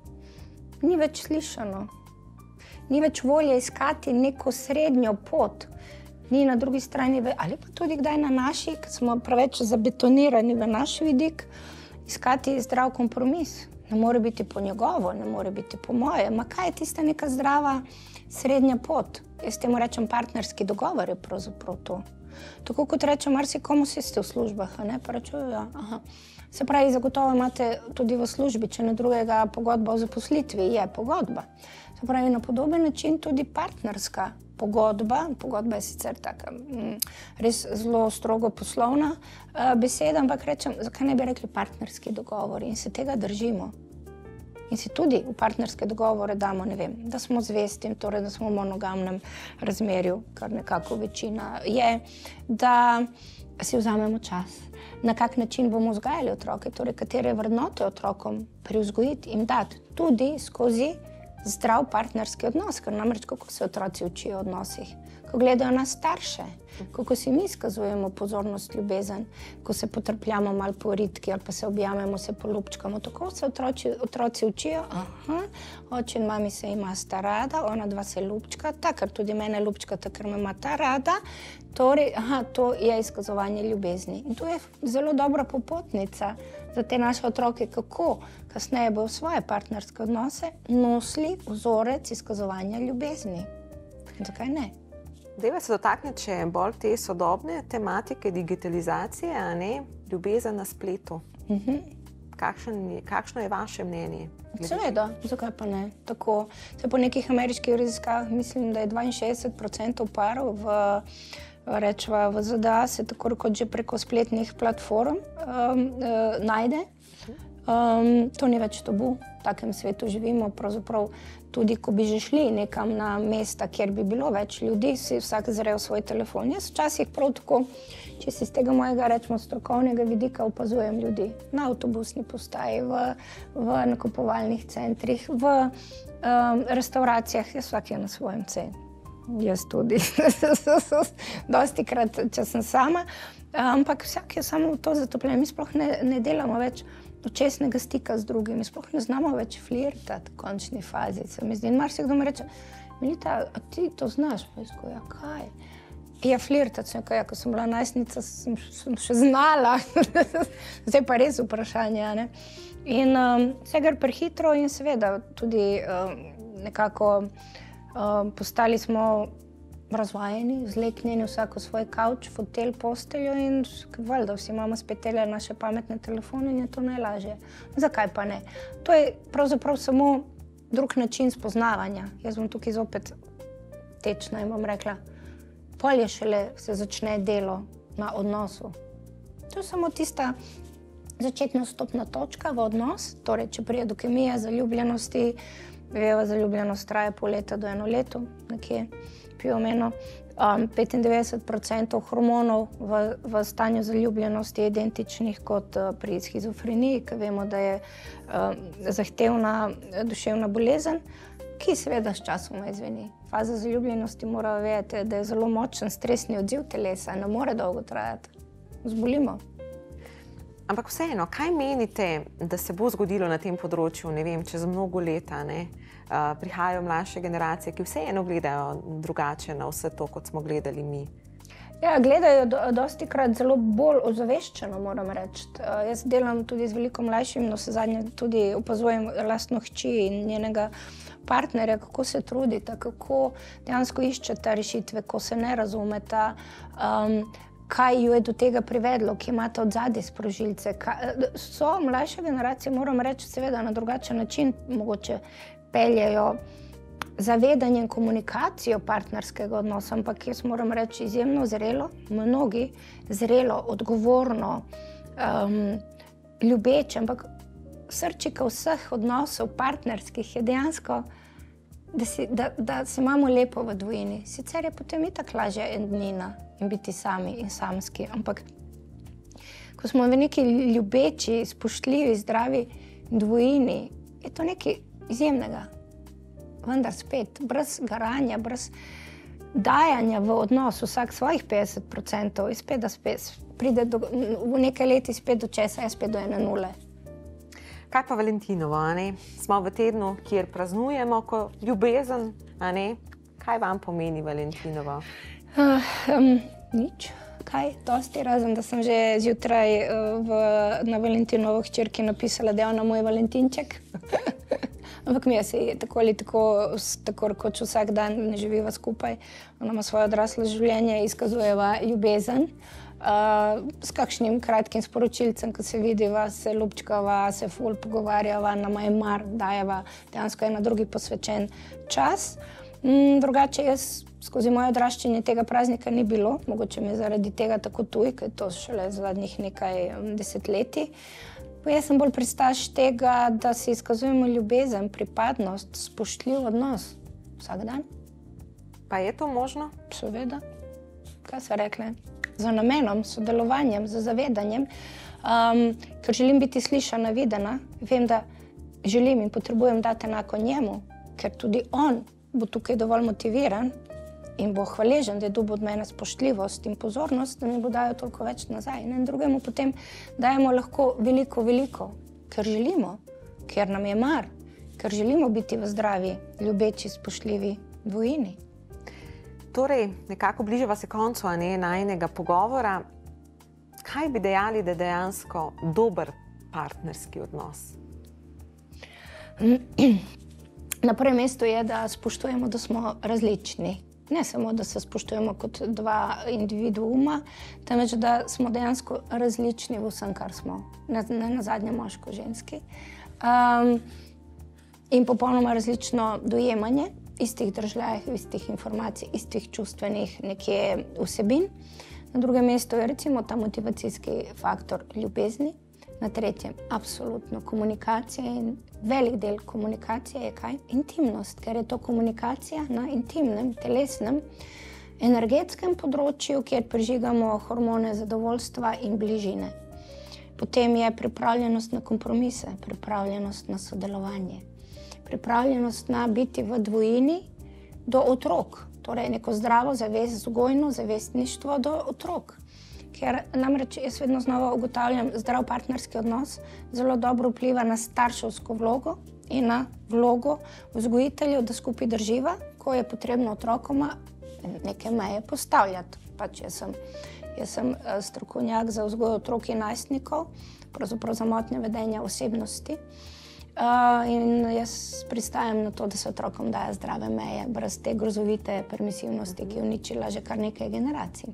ni več slišano. Ni več volje iskati neko srednjo pot. Ni na drugi strani, ali pa tudi kdaj na naši, ker smo preveč zabetonirani v naš vidik, iskati zdrav kompromis. Ne more biti po njegovo, ne more biti po moje. Ma kaj je tista neka zdrava srednja pot? Jaz temu rečem partnerski dogovor je pravzaprav to. Tako kot rečem, marsikomu si ste v službah, a ne? Pa rečejo, ja, aha. Se pravi, zagotovo imate tudi v službi, če ne drugega pogodba o zaposlitvi, je pogodba. Se pravi, na podoben način tudi partnerska pogodba, pogodba je sicer taka res zelo strogo poslovna beseda, ampak rečem, zakaj ne bi rekli partnerski dogovor in se tega držimo. In si tudi v partnerske dogovore damo, ne vem, da smo zvesti, torej da smo v monogamnem razmerju, kar nekako večina je, da si vzamemo čas, na kak način bomo vzgajali otroke, torej katere vrednote otrokom privzgojiti in dati tudi skozi zdrav partnerski odnos, ker namreč kako se otroci učijo o odnosih, ko gledajo na starše, kako si mi izkazujemo pozornost, ljubezen, ko se potrpljamo malo po ritki ali pa se objamemo, se polupčkamo, tako se otroci, otroci učijo, aha, oče in mami se imata rada, ona dva se lupčka, ker tudi mene lupčkata, ker me imata rada, torej, aha, to je izkazovanje ljubezni. In to je zelo dobra popotnica za te naše otroke, kako kasneje bodo svoje partnerske odnose nosili vzorec izkazovanja ljubezni. Zakaj ne? Deva se dotakne še bolj te sodobne tematike digitalizacije, a ne, ljubezen na spletu. Mhm. Kakšen, kakšno je vaše mnenje? Seveda, zakaj pa ne? Tako, se po nekih ameriških raziskavah mislim, da je dvainšestdeset procentov parov v rečva v Z D A se tako kot že preko spletnih platform um, uh, najde. Um, to ni več tabu, v takem svetu živimo, pravzaprav tudi, ko bi že šli nekam na mesta, kjer bi bilo več ljudi, si vsak zrel svoj telefon. Jaz včasih prav tako, če si z tega mojega, rečemo, strokovnega vidika opazujem ljudi na avtobusni postaji, v, v nakupovalnih centrih, v um, restauracijah, jaz vsak je na svojem cenu. Jaz tudi, dosti krat, če sem sama, ampak vsak je samo to zatopljen. Mi sploh ne, ne delamo več očesnega stika z drugimi, sploh ne znamo več flirtati v končni fazi. Se mi zdi, in marsikdo mi reče, Melita, a ti to znaš? Pa jaz ko, ja, kaj? Ja, flirtati sem, ja, ko sem bila najstnica, sem, sem še znala. Zdaj pa res vprašanje, ne? In um, vse gre prehitro in seveda tudi um, nekako Um, postali smo razvajeni, zleknjeni vsako svoj kavč, fotelj, posteljo in valjda vsi imamo spet tele naše pametne telefone in je to najlažje. Zakaj pa ne? To je pravzaprav samo drug način spoznavanja. Jaz bom tukaj zopet tečna in bom rekla, pol je šele se začne delo na odnosu. To je samo tista začetna vstopna točka v odnos, torej če prije do kemije, zaljubljenosti, Veva zaljubljenost traja pol leta do eno leto, nekje piomeno. Um, petindevetdeset procentov hormonov v, v stanju zaljubljenosti je identičnih kot uh, pri shizofreniji, ker vemo, da je uh, zahtevna duševna bolezen, ki seveda s časoma izveni. Faza zaljubljenosti mora vedeti, da je zelo močen stresni odziv telesa, ne more dolgo trajati. Zbolimo. Ampak vseeno, kaj menite, da se bo zgodilo na tem področju, ne vem, čez mnogo leta, ne? Uh, prihajajo mlajše generacije, ki vseeno gledajo drugače na vse to, kot smo gledali mi? Ja, gledajo do, dosti krat zelo bolj ozaveščeno, moram reči. Uh, jaz delam tudi z veliko mlajšim, no se zadnje tudi opazujem lastno hči in njenega partnerja, kako se trudita, kako dejansko iščeta rešitve, ko se ne razumeta, um, kaj jo je do tega privedlo, ki imate od zadaj sprožilce. So mlajše generacije, moram reči, seveda na drugačen način, mogoče peljejo zavedanje in komunikacijo partnerskega odnosa, ampak jaz moram reči izjemno zrelo, mnogi zrelo, odgovorno, um, ljubeče, ampak srčika vseh odnosov partnerskih je dejansko, da, si, da, da se imamo lepo v dvojini. Sicer je potem itak lažje ednina in biti sami in samski, ampak ko smo v neki ljubeči, spoštljivi, zdravi dvojini, je to nekaj izjemnega. Vendar spet, brez garanja, brez dajanja v odnos, vsak svojih petdeset procentov, in spet da spet pride do, v nekaj leti spet do česa, je spet do ene nule. Kaj pa Valentinovo, a ne? Smo v tednu, kjer praznujemo ko ljubezen, a ne? Kaj vam pomeni Valentinovo? Uh, um, nič. Kaj? Dosti, razen, da sem že zjutraj uh, v, na Valentinovo hčerki napisala, da je ona moj Valentinček. Ampak mi je si tako ali tako, tako rekoč vsak dan ne živiva skupaj. Ona ima svoje odraslo življenje, izkazujeva ljubezen. Uh, s kakšnim kratkim sporočilcem, ko se vidiva, se ljubčkava, se ful pogovarjava, nama je mar, dajeva dejansko ena drugi posvečen čas. Mm, drugače jaz skozi moje odraščanje tega praznika ni bilo, mogoče mi je zaradi tega tako tuj, ker je to šele zadnjih nekaj desetletij. Pa jaz sem bolj pristaš tega, da si izkazujemo ljubezen, pripadnost, spoštljiv odnos vsak dan. Pa je to možno? Seveda. Kaj so rekle? Z namenom, sodelovanjem, z zavedanjem, um, ker želim biti slišana, videna, vem, da želim in potrebujem dati enako njemu, ker tudi on bo tukaj dovolj motiviran in bo hvaležen, da je dobil od mene spoštljivost in pozornost, da mi bo dajal toliko več nazaj. In drugemu potem dajemo lahko veliko, veliko, ker želimo, ker nam je mar, ker želimo biti v zdravi, ljubeči, spoštljivi dvojini. Torej, nekako bližava se koncu, a ne, najinega pogovora. Kaj bi dejali, da je dejansko dober partnerski odnos? Na prvem mestu je, da spoštujemo, da smo različni. Ne samo, da se spoštujemo kot dva individuuma, temveč, da smo dejansko različni v vsem, kar smo. Ne, ne nazadnje moško, ženski. Um, in popolnoma različno dojemanje istih državljajev, istih informacij, istih čustvenih nekje vsebin. Na drugem mestu je recimo ta motivacijski faktor ljubezni. Na tretjem absolutno komunikacija in velik del komunikacije je kaj? Intimnost, ker je to komunikacija na intimnem, telesnem, energetskem področju, kjer prižigamo hormone zadovoljstva in bližine. Potem je pripravljenost na kompromise, pripravljenost na sodelovanje. Pripravljenost na biti v dvojini do otrok, torej neko zdravo zavest, vzgojno zavestništvo do otrok. Ker namreč jaz vedno znova ugotavljam, zdrav partnerski odnos zelo dobro vpliva na starševsko vlogo in na vlogo vzgojiteljev, da skupaj drživa, ko je potrebno otrokoma neke meje postavljati. Pač jaz sem, jaz sem strokovnjak za vzgoj otrok in najstnikov, pravzaprav za motnje vedenja osebnosti. Uh, in jaz pristajam na to, da se otrokom daje zdrave meje, brez te grozovite permisivnosti, ki je uničila že kar nekaj generacij.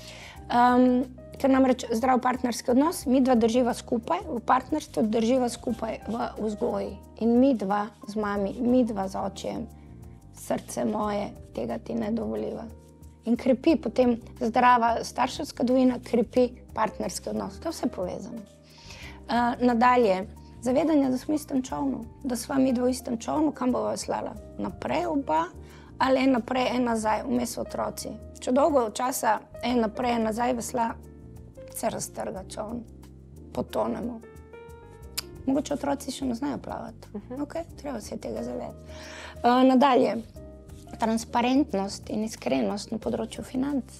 Um, ker namreč zdrav partnerski odnos, mi dva drživa skupaj, v partnerstvu drživa skupaj v vzgoji. In mi dva z mami, mi dva z očem, srce moje, tega ti ne dovoliva. In krepi potem zdrava starševska dvojina, krepi partnerski odnos. To je vse povezano. Uh, nadalje, zavedanje, da smo v istem čovnu, da sva mi dva v istem čovnu, kam bova veslala? Naprej oba ali en naprej, en nazaj, vmes otroci. Če dolgo časa en naprej, en nazaj vesla, se raztrga čovn, potonemo. Mogoče otroci še ne znajo plavati. Uh-huh. Ok, treba se tega zavedati. Uh, nadalje, transparentnost in iskrenost na področju financ.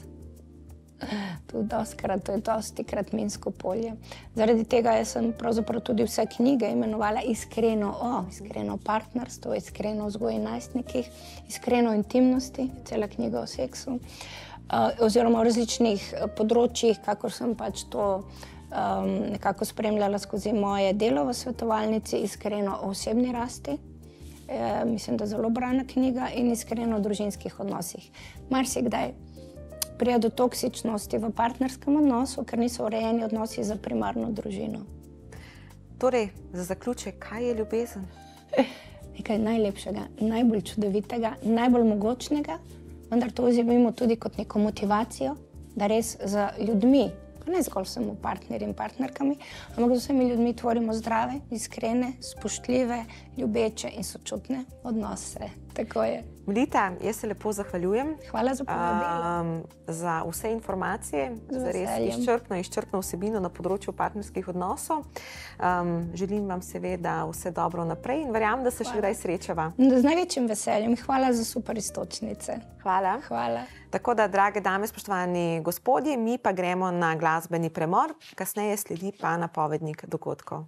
Tudi dostikrat, to je dostikrat minsko polje. Zaradi tega jaz sem pravzaprav tudi vse knjige imenovala Iskreno o, iskreno partnerstvo, iskreno vzgoji najstnikih, iskreno intimnosti, cela knjiga o seksu, uh, oziroma o različnih področjih, kakor sem pač to um, nekako spremljala skozi moje delo v svetovalnici, Iskreno o osebni rasti. E, mislim, da zelo brana knjiga, in Iskreno o družinskih odnosih. Marsikdaj pride do toksičnosti v partnerskem odnosu, ker niso urejeni odnosi za primarno družino. Torej, za zaključek, kaj je ljubezen? nekaj najlepšega, najbolj čudovitega, najbolj mogočnega, vendar to vzemimo tudi kot neko motivacijo, da res z ljudmi, pa ne zgolj samo partnerji in partnerkami, ampak z vsemi ljudmi tvorimo zdrave, iskrene, spoštljive, ljubeče in sočutne odnose. Tako je. Melita, jaz se lepo zahvaljujem. Hvala za povabilo. Um, za vse informacije, Z za res veseljem. izčrpno, izčrpno vsebino na področju partnerskih odnosov. Um, želim vam seveda vse dobro naprej in verjamem, da se še kdaj srečava. Z največjim veseljem. Hvala za super istočnice. Hvala. Hvala. Tako da, drage dame, spoštovani gospodje, mi pa gremo na glasbeni premor, kasneje sledi pa napovednik dogodkov.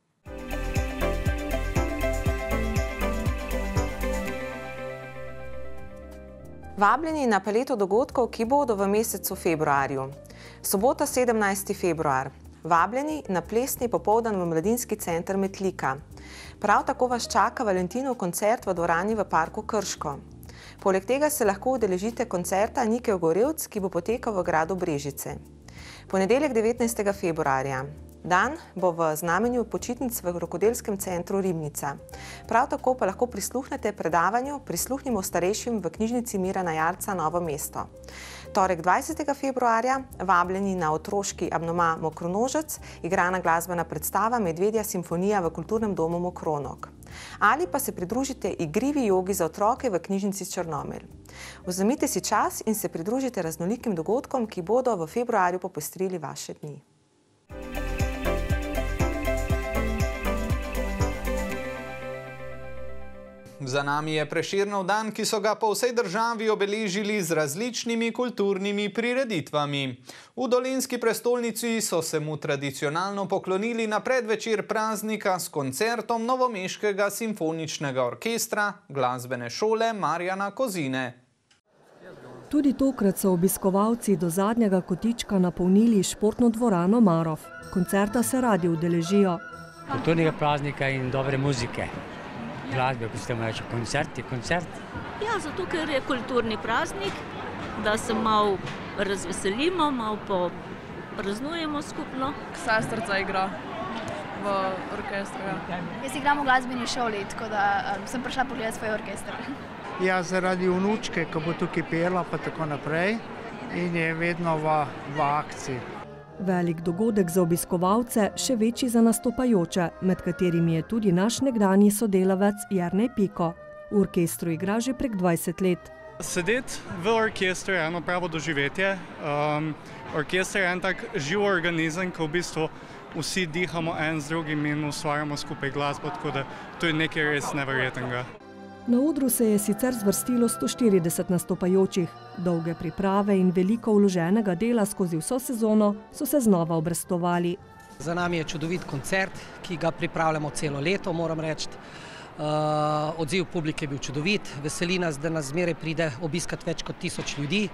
Vabljeni na paleto dogodkov, ki bodo v mesecu februarju. Sobota sedemnajsti februar. Vabljeni na plesni popoldan v Mladinski center Metlika. Prav tako vas čaka Valentinov koncert v dvorani v parku Krško. Poleg tega se lahko udeležite koncerta Nike Ogorevc, ki bo potekal v gradu Brežice. Ponedeljek devetnajstega februarja. Dan bo v znamenju počitnic v rokodelskem centru Ribnica. Prav tako pa lahko prisluhnete predavanju Prisluhnimo starejšim v knjižnici Mirana Jarca Novo mesto. Torek dvajsetega februarja vabljeni na otroški abnoma Mokronožec, igrana glasbena predstava Medvedja simfonija v kulturnem domu Mokronog. Ali pa se pridružite igrivi jogi za otroke v knjižnici Črnomelj. Vzemite si čas in se pridružite raznolikim dogodkom, ki bodo v februarju popestrili vaše dni. Za nami je Prešernov dan, ki so ga po vsej državi obeležili z različnimi kulturnimi prireditvami. V dolenjski prestolnici so se mu tradicionalno poklonili na predvečer praznika s koncertom Novomeškega simfoničnega orkestra glasbene šole Marjana Kozine. Tudi tokrat so obiskovalci do zadnjega kotička napolnili športno dvorano Marof. Koncerta se radi udeležijo. Kulturnega praznika in dobre muzike. Glasbe, ko ste mu reči, koncert je koncert. Ja, zato ker je kulturni praznik, da se malo razveselimo, malo popraznujemo skupno. Sestrica igra v orkestru. Ja. Jaz igram v glasbeni šoli, tako da um, sem prišla pogledati svoj orkester. Ja, zaradi vnučke, ko bo tukaj pela, pa tako naprej, in je vedno v, v akciji. Velik dogodek za obiskovalce, še večji za nastopajoče, med katerimi je tudi naš nekdanji sodelavec Jernej Piko. V orkestru igra že prek dvajset let. Sedeti v orkestru je eno pravo doživetje. Um, orkester je en tak živ organizem, ko v bistvu vsi dihamo en z drugim in ustvarjamo skupaj glasbo, tako da to je nekaj res neverjetnega. Na odru se je sicer zvrstilo sto štirideset nastopajočih. Dolge priprave in veliko vloženega dela skozi vso sezono so se znova obrestovali. Za nami je čudovit koncert, ki ga pripravljamo celo leto, moram reči. Uh, odziv publike je bil čudovit. Veseli nas, da nas zmeraj pride obiskati več kot tisoč ljudi.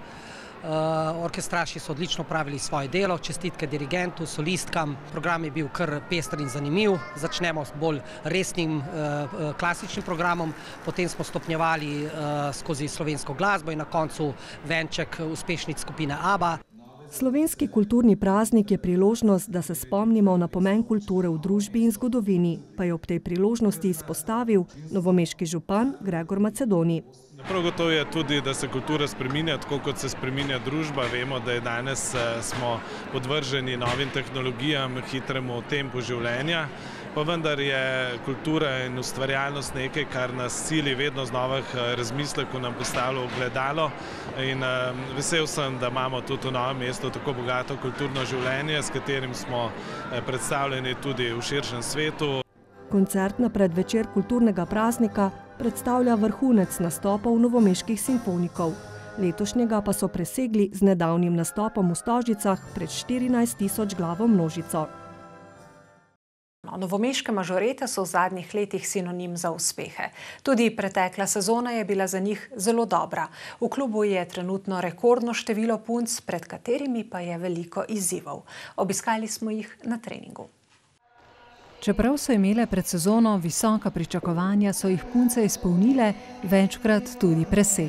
Uh, orkestraši so odlično pravili svoje delo, čestitke dirigentu, solistkam. Program je bil kar pester in zanimiv. Začnemo s bolj resnim uh, klasičnim programom, potem smo stopnjevali uh, skozi slovensko glasbo in na koncu venček uspešnic skupine ABBA. Slovenski kulturni praznik je priložnost, da se spomnimo na pomen kulture v družbi in zgodovini, pa je ob tej priložnosti izpostavil novomeški župan Gregor Macedoni. Prav gotovo je tudi, da se kultura spreminja, tako kot se spreminja družba. Vemo, da je danes smo podvrženi novim tehnologijam, hitremu tempu življenja, pa vendar je kultura in ustvarjalnost nekaj, kar nas sili vedno znova razmislekov, nam postavlja ogledalo in um, vesel sem, da imamo tudi v Novem mestu tako bogato kulturno življenje, s katerim smo predstavljeni tudi v širšem svetu. Koncert na predvečer kulturnega praznika predstavlja vrhunec nastopov novomeških simfonikov. Letošnjega pa so presegli z nedavnim nastopom v Stožicah pred štirinajst tisoč glavo množico. Novomeške mažorete so v zadnjih letih sinonim za uspehe. Tudi pretekla sezona je bila za njih zelo dobra. V klubu je trenutno rekordno število punc, pred katerimi pa je veliko izzivov. Obiskali smo jih na treningu. Čeprav so imele pred sezono visoka pričakovanja, so jih punce izpolnile, večkrat tudi presegle.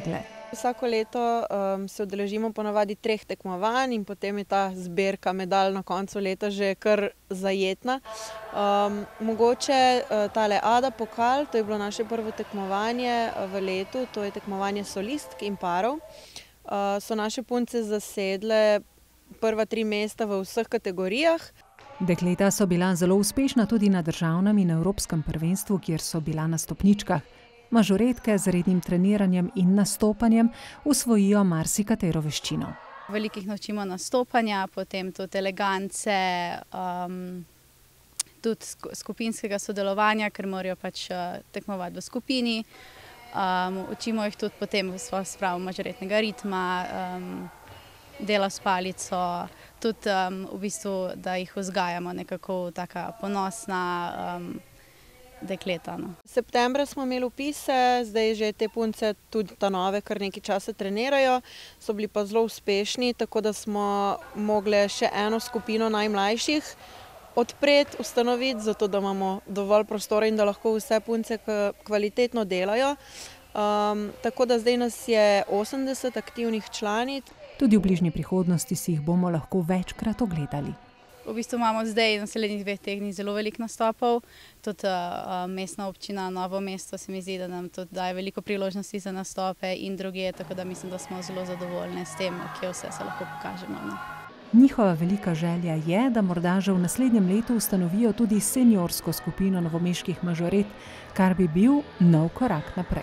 Vsako leto um, se udeležimo ponavadi treh tekmovanj in potem je ta zbirka medalj na koncu leta že kar zajetna. Um, mogoče uh, tale Ada pokal, to je bilo naše prvo tekmovanje v letu, to je tekmovanje solistk in parov. Uh, so naše punce zasedle prva tri mesta v vseh kategorijah. Dekleta so bila zelo uspešna tudi na državnem in evropskem prvenstvu, kjer so bila na stopničkah. Mažoretke z rednim treniranjem in nastopanjem usvojijo marsikatero veščino. Velikih naučimo nastopanja, potem tudi elegance, um, tudi skupinskega sodelovanja, ker morajo pač tekmovati v skupini. Um, učimo jih tudi potem spravo mažoretnega ritma, um, dela s palico, tudi um, v bistvu, da jih vzgajamo nekako taka ponosna um, dekleta. No. Septembra smo imeli vpise, zdaj že te punce tudi ta nove kar nekaj časa trenirajo, so bili pa zelo uspešni, tako da smo mogli še eno skupino najmlajših odpreti, ustanoviti, zato da imamo dovolj prostora in da lahko vse punce kvalitetno delajo. Um, tako da zdaj nas je osemdeset aktivnih članic. Tudi v bližnji prihodnosti si jih bomo lahko večkrat ogledali. V bistvu imamo zdaj na naslednjih dveh tednih zelo veliko nastopov. Tudi uh, mestna občina Novo mesto se mi zdi, da nam tudi daje veliko priložnosti za nastope in druge, tako da mislim, da smo zelo zadovoljni s tem, kje vse se lahko pokažemo. No. Njihova velika želja je, da morda že v naslednjem letu ustanovijo tudi seniorsko skupino novomeških mažoret, kar bi bil nov korak naprej.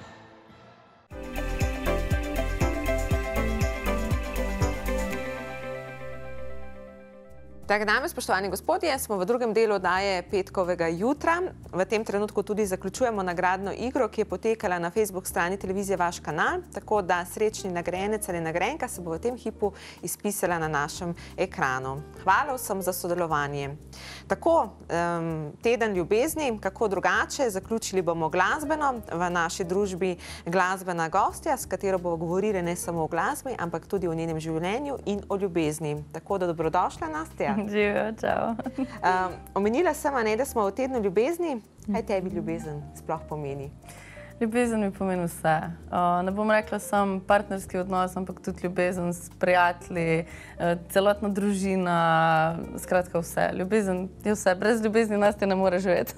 Tak dan, spoštovani gospodje, smo v drugem delu oddaje Petkovega jutra. V tem trenutku tudi zaključujemo nagradno igro, ki je potekala na Facebook strani televizije Vaš kanal, tako da srečni nagrajenec ali nagrajenka se bo v tem hipu izpisala na našem ekranu. Hvala vsem za sodelovanje. Tako, um, teden ljubezni, kako drugače, zaključili bomo glasbeno, v naši družbi glasbena gostja, s katero bomo govorili ne samo o glasbi, ampak tudi o njenem življenju in o ljubezni. Tako da dobrodošla, Nastja. Živijo, čau. Um, omenila sem, ne, da smo v tednu ljubezni. Kaj tebi ljubezen sploh pomeni? Ljubezen mi pomeni vse. Uh, ne bom rekla sam partnerski odnos, ampak tudi ljubezen s prijatelji, uh, celotna družina, skratka vse. Ljubezen je vse. Brez ljubezni nas te ne more živeti.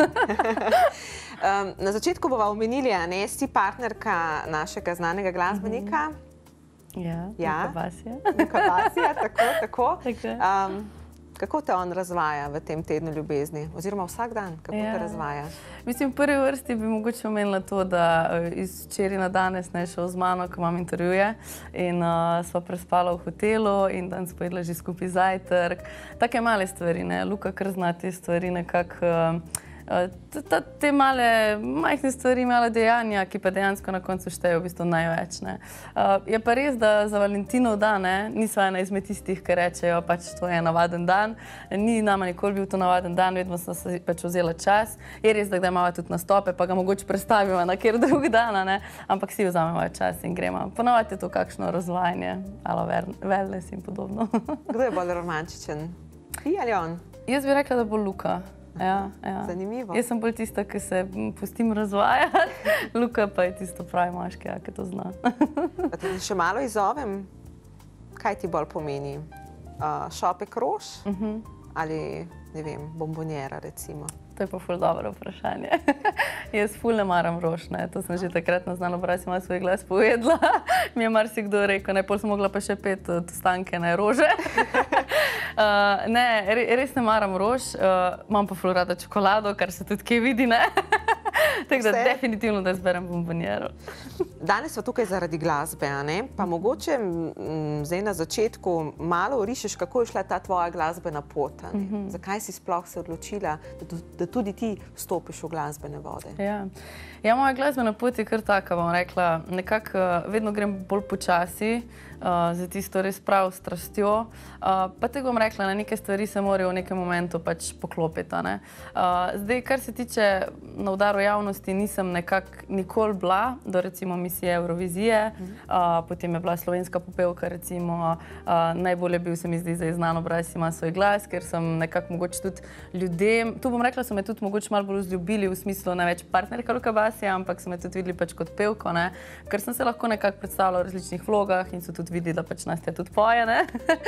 um, na začetku bova omenili, a ne, si partnerka našega znanega glasbenika. Ja, ja. Luka Basija. Luka Basija, tako, tako. tako. Um, kako te on razvaja v tem tednu ljubezni? Oziroma vsak dan, kako ja. te razvaja? Mislim, v prvi vrsti bi mogoče omenila to, da iz včeraj na danes ne šel z mano, ko imam intervjuje in uh, sva prespala v hotelu in danes pojedla že skupaj zajtrk. Take male stvari, ne. Luka kar zna te stvari nekako... Uh, Te male, majhne stvari, male dejanja, ki pa dejansko na koncu štejejo v bistvu največ. Je pa res, da za Valentinov dan nisva ena izmed tistih, ki rečejo, pač to je navaden dan. Ni nama nikoli bil to navaden dan, vedno sem se pač vzela čas. Je res, da kdaj imamo tudi nastope, pa ga mogoče predstavimo na kjer drug dan, ampak si vzamemo čas in gremo. Ponavadi je to kakšno razvajanje, alo wellness in podobno. Kdo je bolj romantičen? Ti ali on? Jaz bi rekla, da bo Luka. Ja, ja. Zanimivo. Jaz sem bolj tista, ki se pustim razvajati, Luka pa je tisto pravi moški, ja, ki to zna. Pa te še malo izzovem, kaj ti bolj pomeni? Uh, šopek rož uh -huh. ali, ne vem, bombonjera recimo? To je pa ful dobro vprašanje. Jaz ful ne maram rož, ne. To sem že takrat na Znan obraz ima svoj glas povedala. Mi je marsikdo rekel, ne, pol sem mogla pa še pet tostanke, ne, rože. Uh, ne, res ne maram rož, uh, imam pa ful rada čokolado, kar se tudi kje vidi, ne. Tako da definitivno, da izberem bombonjero. Danes smo tukaj zaradi glasbe, a ne? Pa mogoče m, zdaj na začetku malo orišeš, kako je šla ta tvoja glasbena pot, a ne? Uh -huh. Zakaj si sploh se odločila, da, da tudi ti vstopiš v glasbene vode? Ja. Ja, moja glasbena pot je kar taka, bom rekla. Nekako vedno grem bolj počasi, uh, za tisto res prav strastjo. Uh, pa te bom rekla, na neke stvari se morajo v nekem momentu pač poklopiti, ne? Uh, zdaj, kar se tiče na udaru javnosti, nisem nekako nikoli bila, do recimo Miss emisije Eurovizije, uh, potem je bila slovenska popevka, recimo, uh, najbolje bil se mi zdi za znan obraz Ima svoj glas, ker sem nekako mogoče tudi ljudem, tu bom rekla, so me tudi mogoče malo bolj vzljubili v smislu ne več partnerka Luka Basija, ampak so me tudi videli pač kot pevko, ne, ker sem se lahko nekako predstavljala v različnih vlogah in so tudi videli, da pač Nastja tudi poje, ne.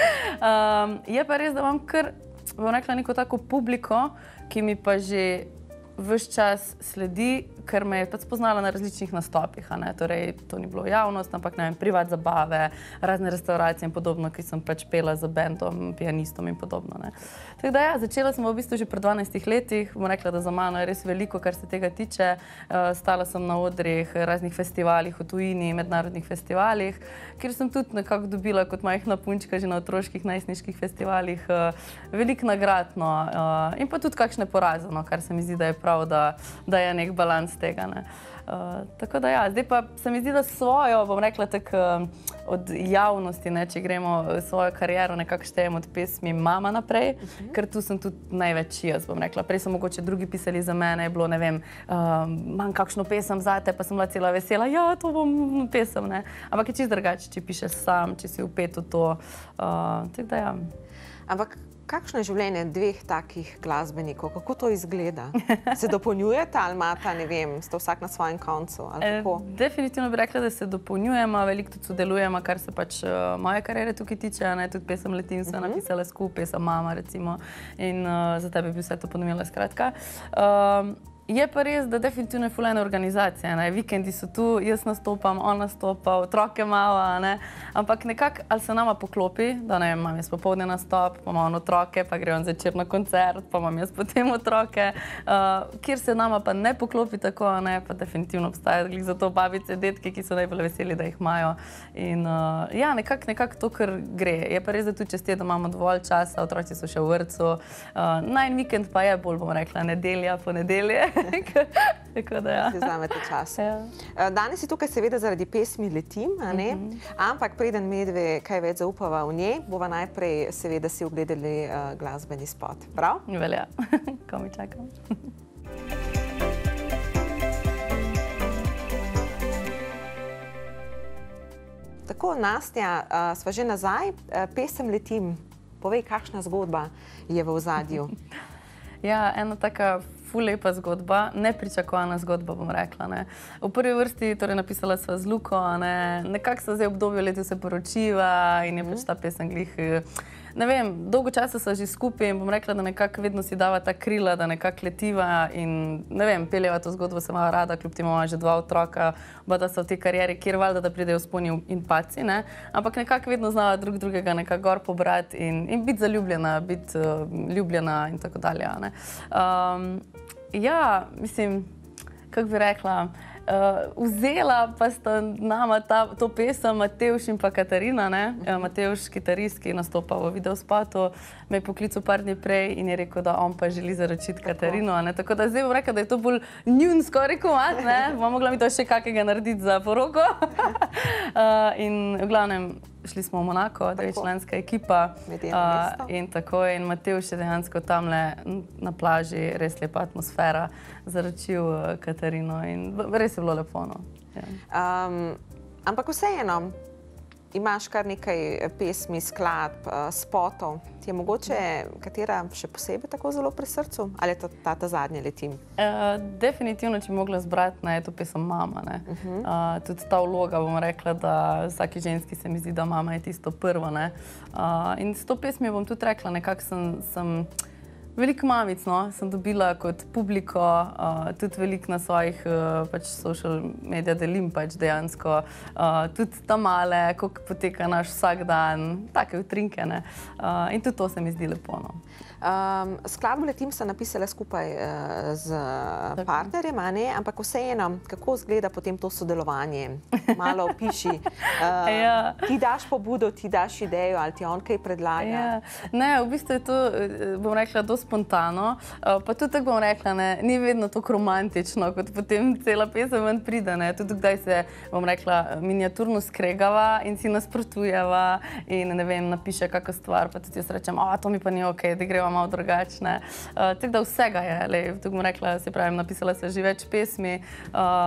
um, je pa res, da imam kar, bom rekla, neko tako publiko, ki mi pa že ves čas sledi, ker me je pač spoznala na različnih nastopih, a ne, torej to ni bilo javnost, ampak ne vem, privat zabave, razne restauracije in podobno, ki sem pač pela z bendom, pianistom in podobno, ne. Tako da ja, začela sem v bistvu že pred dvanajstih letih, bom rekla, da za mano je res veliko, kar se tega tiče. Stala sem na odrih, raznih festivalih v tujini, mednarodnih festivalih, kjer sem tudi nekako dobila kot majhna punčka že na otroških najstniških festivalih veliko nagrad, no, in pa tudi kakšne poraze, no, kar se mi zdi, da je prav, da, da je nek balans tega, ne. Uh, tako da ja, zdaj pa se mi zdi, da svojo, bom rekla tako, uh, od javnosti, ne, če gremo svojo kariero, nekako štejem od pesmi Mama naprej, uh -huh. ker tu sem tudi največ jaz, bom rekla. Prej so mogoče drugi pisali za mene, je bilo, ne vem, uh, imam kakšno pesem zate, pa sem bila cela vesela, ja, to bom pesem, ne. Ampak je čisto drugače, če pišeš sam, če si vpet v to, uh, tako da ja. Ampak kakšno je življenje dveh takih glasbenikov? Kako to izgleda? Se dopolnjujete ali imata, ne vem, ste vsak na svojem koncu? Ali kako? E, definitivno bi rekla, da se dopolnjujemo, veliko tudi sodelujemo, kar se pač uh, moje kariere tukaj tiče, ne, tudi pesem Letim sem uh -huh. napisala skupaj, pesem Mama, recimo, in uh, za tebe bi vse to ponovila, skratka. Um, Je pa res, da definitivno je ful ena organizacija, ne, vikendi so tu, jaz nastopam, on nastopa, otroke malo, ne, ampak nekako ali se nama poklopi, da ne vem, imam jaz popoldne nastop, pa imam otroke, pa gre on zvečer na koncert, pa imam jaz potem otroke, uh, kjer se nama pa ne poklopi tako, ne, pa definitivno obstaja glih za to babice, detke, ki so najbolj veseli, da jih imajo in uh, ja, nekako nekak to, kar gre. Je pa res, da tudi čez teden imamo dovolj časa, otroci so še v vrtcu, uh, najn vikend pa je bolj, bom rekla, nedelja, ponedelje. Tako da ja. Si vzamete čas. Danes si tukaj seveda zaradi pesmi Letim, a ne? Ampak preden medve kaj več zaupava v njej, bova najprej seveda si ogledali glasbeni spot. Prav? Velja. Ko mi čakam. Tako, Nastja, sva že nazaj. Pesem Letim. Povej, kakšna zgodba je v ozadju? Ja, ena taka ful lepa zgodba, nepričakovana zgodba, bom rekla, ne. V prvi vrsti, torej napisala sva z Luko, ne, nekako se zdaj obdobje letu se poročiva in je pač ta pesem glih, ne vem, dolgo časa sva že skupaj in bom rekla, da nekako vedno si dava ta krila, da nekako letiva in, ne vem, peljeva to zgodbo, sem imala rada, kljub temu imamo že dva otroka, oba da so v tej karieri, kjer valjda, da pridejo vzponi in padci, ne, ampak nekako vedno znala drug drugega nekako gor pobrati in, in biti zaljubljena, biti uh, ljubljena in tako dalje, ne. Um, Ja, mislim, kako bi rekla, uh, vzela pa sta nama ta, to pesem Matevž in pa Katarina, ne? Matevž, kitarist, ki nastopa v videospotu, me je poklical par dni prej in je rekel, da on pa želi zaročiti Katarino, ne? Tako da zdaj bom rekla, da je to bolj njun skoraj komad, ne? Bom mogla mi to še kakega narediti za poroko. uh, in v glavnem, šli smo v Monako, devetčlanska ekipa uh, in tako in Matevž je dejansko tamle na plaži, res lepa atmosfera, zaročil uh, Katarino in res je bilo lepo, no. Ja. Um, ampak vseeno, imaš kar nekaj pesmi, skladb, uh, spotov. Ti je mogoče katera še posebej tako zelo pri srcu? Ali je to ta, ta zadnja Letim? Uh, definitivno, če bi mogla zbrati, ne, je to pesem Mama, ne. Uh -huh. uh, tudi ta vloga, bom rekla, da vsaki ženski se mi zdi, da mama je tisto prvo, ne. Uh, in s to pesmijo bom tudi rekla, nekako sem, sem veliko mamic, no, sem dobila kot publiko, uh, tudi veliko na svojih uh, pač social medija delim pač dejansko, uh, tudi ta male, kako poteka naš vsak dan, take utrinke, ne. Uh, in tudi to se mi zdi lepo, no. Um, skladbo Letim sta napisala skupaj uh, z Tako. partnerjem, a ne? Ampak vseeno, kako izgleda potem to sodelovanje? Malo opiši. Uh, ja. Ti daš pobudo, ti daš idejo ali ti on kaj predlaga? Ja. Ne, v bistvu je to, bom rekla, dosti spontano, uh, pa tudi tako bom rekla, ne, ni vedno tako romantično, kot potem cela pesem ven pride, ne. Tudi kdaj se, bom rekla, miniaturno skregava in si nasprotujeva in, ne vem, napiše kakšno stvar, pa tudi jaz rečem, a to mi pa ni okej, da greva malo drugačne. Uh, tako da vsega je, lej, tako bom rekla, se pravim, napisala se že več pesmi. Uh,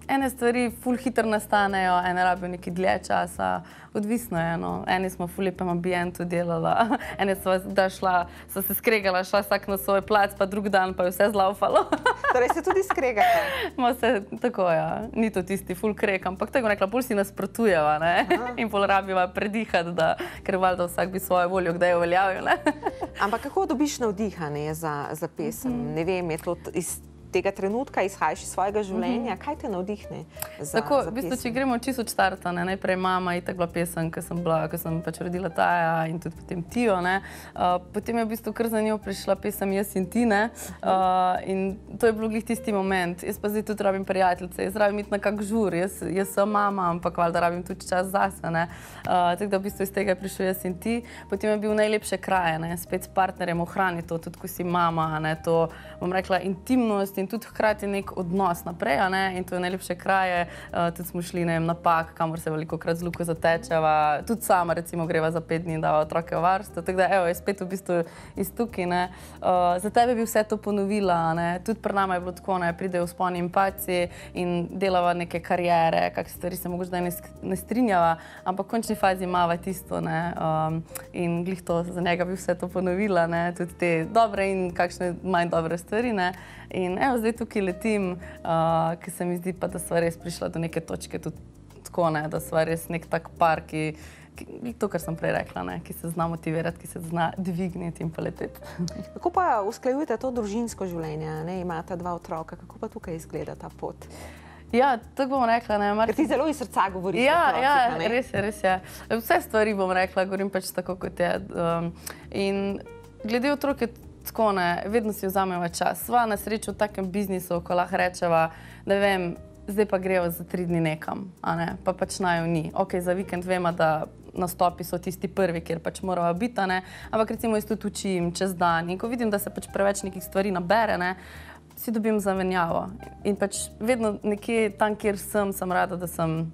ene stvari ful hitro nastanejo, ene rabijo neki dlje časa, odvisno je, no. Eni smo ful lepem ambientu delala, ene sva da šla, sva se skregala, šla vsak na svoj plac, pa drug dan pa je vse zlaufalo. Torej se tudi skregate? Ma se, tako ja, ni to tisti ful krek, ampak tako rekla, bolj si nasprotujeva, ne, in bolj rabiva predihati, da, ker valjda vsak bi svojo voljo kdaj uveljavil, ne. Ampak kako dobiš navdiha, ne, za, za pesem? Mm-hmm. Ne vem, je to iz tega trenutka, izhajaš iz svojega življenja, mm-hmm. kaj te navdihne za, tako, za v bistvu, pesem? če gremo čisto od štarta, ne, najprej mama je tako bila pesem, ko sem bila, ko sem pač rodila Taja in tudi potem Tijo, ne. Uh, potem je v bistvu kar za njo prišla pesem Jaz in ti, ne. Uh, in to je bil glih tisti moment. Jaz pa zdaj tudi rabim prijateljice, jaz rabim iti na kak žur, jaz, jaz sem mama, ampak valjda rabim tudi čas zase, ne. Uh, tako da v bistvu iz tega je prišel Jaz in ti. Potem je bil najlepše kraje, ne, spet s partnerjem ohrani to, tudi ko si mama, ne, to, bom rekla, intimnost in tudi hkrati nek odnos naprej, a ne, in to je najlepše kraje. Uh, tudi smo šli, ne vem, na pak, kamor se velikokrat z Luko zatečeva, tudi sama recimo greva za pet dni, dava otroke v varstvo, tako da evo, je spet v bistvu iz tukaj, ne. Uh, za tebe bi vse to ponovila, ne, tudi pri nama je bilo tako, ne, pridejo vzponi in padci in delava neke karijere, kakšne stvari se mogoče ne, ne strinjava, ampak v končni fazi imava tisto, ne, um, in glih to, za njega bi vse to ponovila, ne, tudi te dobre in kakšne manj dobre stvari, ne. In evo, zdaj tukaj letim, uh, ki se mi zdi pa, da sva res prišla do neke točke tudi tako, ne, da sva res nek tak par, ki, ki to, kar sem prej rekla, ne, ki se zna motivirati, ki se zna dvigniti in poleteti. Kako pa usklajujete to družinsko življenje, ne, imate dva otroka, kako pa tukaj izgleda ta pot? Ja, tako bom rekla, ne, Marci. Ker ti zelo iz srca govoriš o ja, otrocih, ja, ne? res je, res je. Vse stvari bom rekla, govorim pač tako, kot je. Um, in glede otrok je tako, ne, vedno si vzameva čas. Sva na srečo v takem biznisu, ko lahko rečeva, da vem, zdaj pa greva za tri dni nekam, a ne, pa pač naju ni. Ok, za vikend vema, da nastopi so tisti prvi, kjer pač morava biti, a ne, ampak recimo jaz tudi učim čez dan in ko vidim, da se pač preveč nekih stvari nabere, ne, si dobim zamenjavo. In pač vedno nekje tam, kjer sem, sem rada, da sem,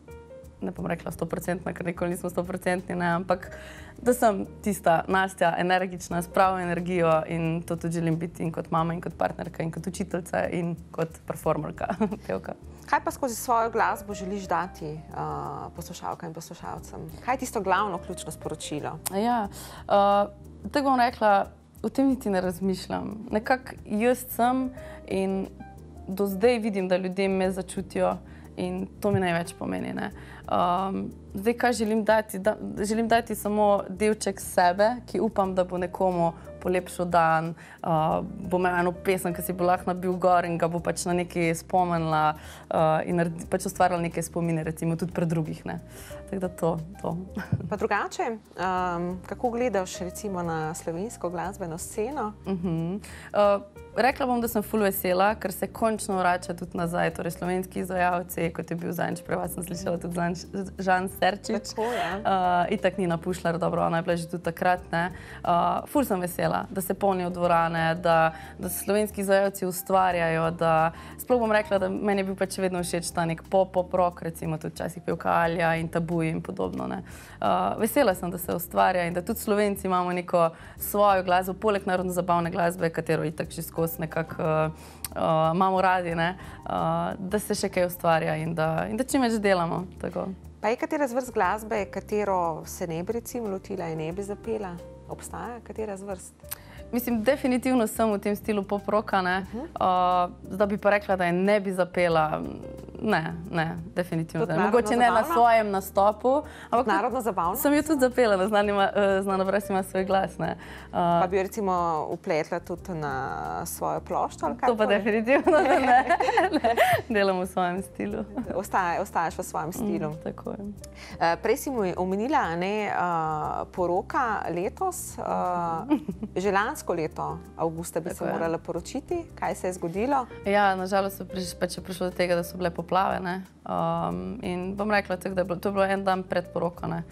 ne bom rekla sto procentna, ker nikoli nismo sto procentni, ne, ampak da sem tista Nastja, energična, s pravo energijo in to tudi želim biti in kot mama, in kot partnerka, in kot učiteljica, in kot performerka, pevka. Kaj pa skozi svojo glasbo želiš dati uh, poslušalkam in poslušalcem? Kaj je tisto glavno, ključno sporočilo? Ja, uh, tako bom rekla, o tem niti ne razmišljam. Nekako jaz sem in do zdaj vidim, da ljudje me začutijo in to mi največ pomeni, ne. Um, zdaj, kaj želim dati? Da, želim dati samo delček sebe, ki upam, da bo nekomu polepšal dan, uh, bo imel eno pesem, ki si bo lahko nabil gor in ga bo pač na nekaj spomenila uh, in pač ustvarjala neke spomine, recimo tudi pred drugih, ne. Tako da to, to. Pa drugače, um, kako gledaš recimo na slovensko glasbeno sceno? Uh-huh. uh, rekla bom, da sem ful vesela, ker se končno vrača tudi nazaj, torej slovenski izvajalci, kot je bil zadnjič, prej vas sem slišala tudi Žan Serčič. Tako, ja. Uh, itak Nina Pušlar, dobro, ona je bila že tudi takrat, ne. Uh, ful sem vesela, da se polnijo dvorane, da, da slovenski izvajalci ustvarjajo, da sploh bom rekla, da meni je bil pač vedno všeč ta nek pop, pop rock, recimo tudi včasih pevka Alja in Tabu in podobno, ne. Uh, vesela sem, da se ustvarja in da tudi Slovenci imamo neko svojo glasbo, poleg narodno-zabavne glasbe, katero itak že skozi nekako uh, uh, imamo radi, ne, uh, da se še kaj ustvarja in da, in da čim več delamo, tako. Pa je katera zvrst glasbe, katero se ne bi recimo lotila in ne bi zapela? Obstaja katera zvrst? Mislim, definitivno sem v tem stilu pop-rocka, ne. Uh, da bi pa rekla, da je ne bi zapela, ne, ne, definitivno. Mogoče ne na svojem nastopu. Ampak narodno zabavno? Sem jo tudi zapela, da Znana brez ima svoj glas, ne. Uh, pa bi jo recimo upletla tudi na svojo ploščo ali kaj? To pa definitivno, da ne. ne. Delam v svojem stilu. Ostaja, ostaješ v svojem stilu. Mm, tako je. Uh, prej si mu omenila, ne, uh, poroka letos, uh, že lansko leto, avgusta bi se morala poročiti. Kaj se je zgodilo? Ja, nažalost pač je prišlo do tega, da so bile poplave, ne. Um, in bom rekla tako, da je bilo, to je bilo en dan pred poroko, ne.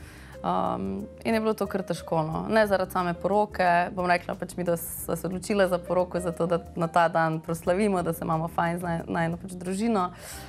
Um, in je bilo to kar težko, no. Ne zaradi same poroke, bom rekla pač mi, da so se odločila za poroko, zato da na ta dan proslavimo, da se imamo fajn z najino pač družino.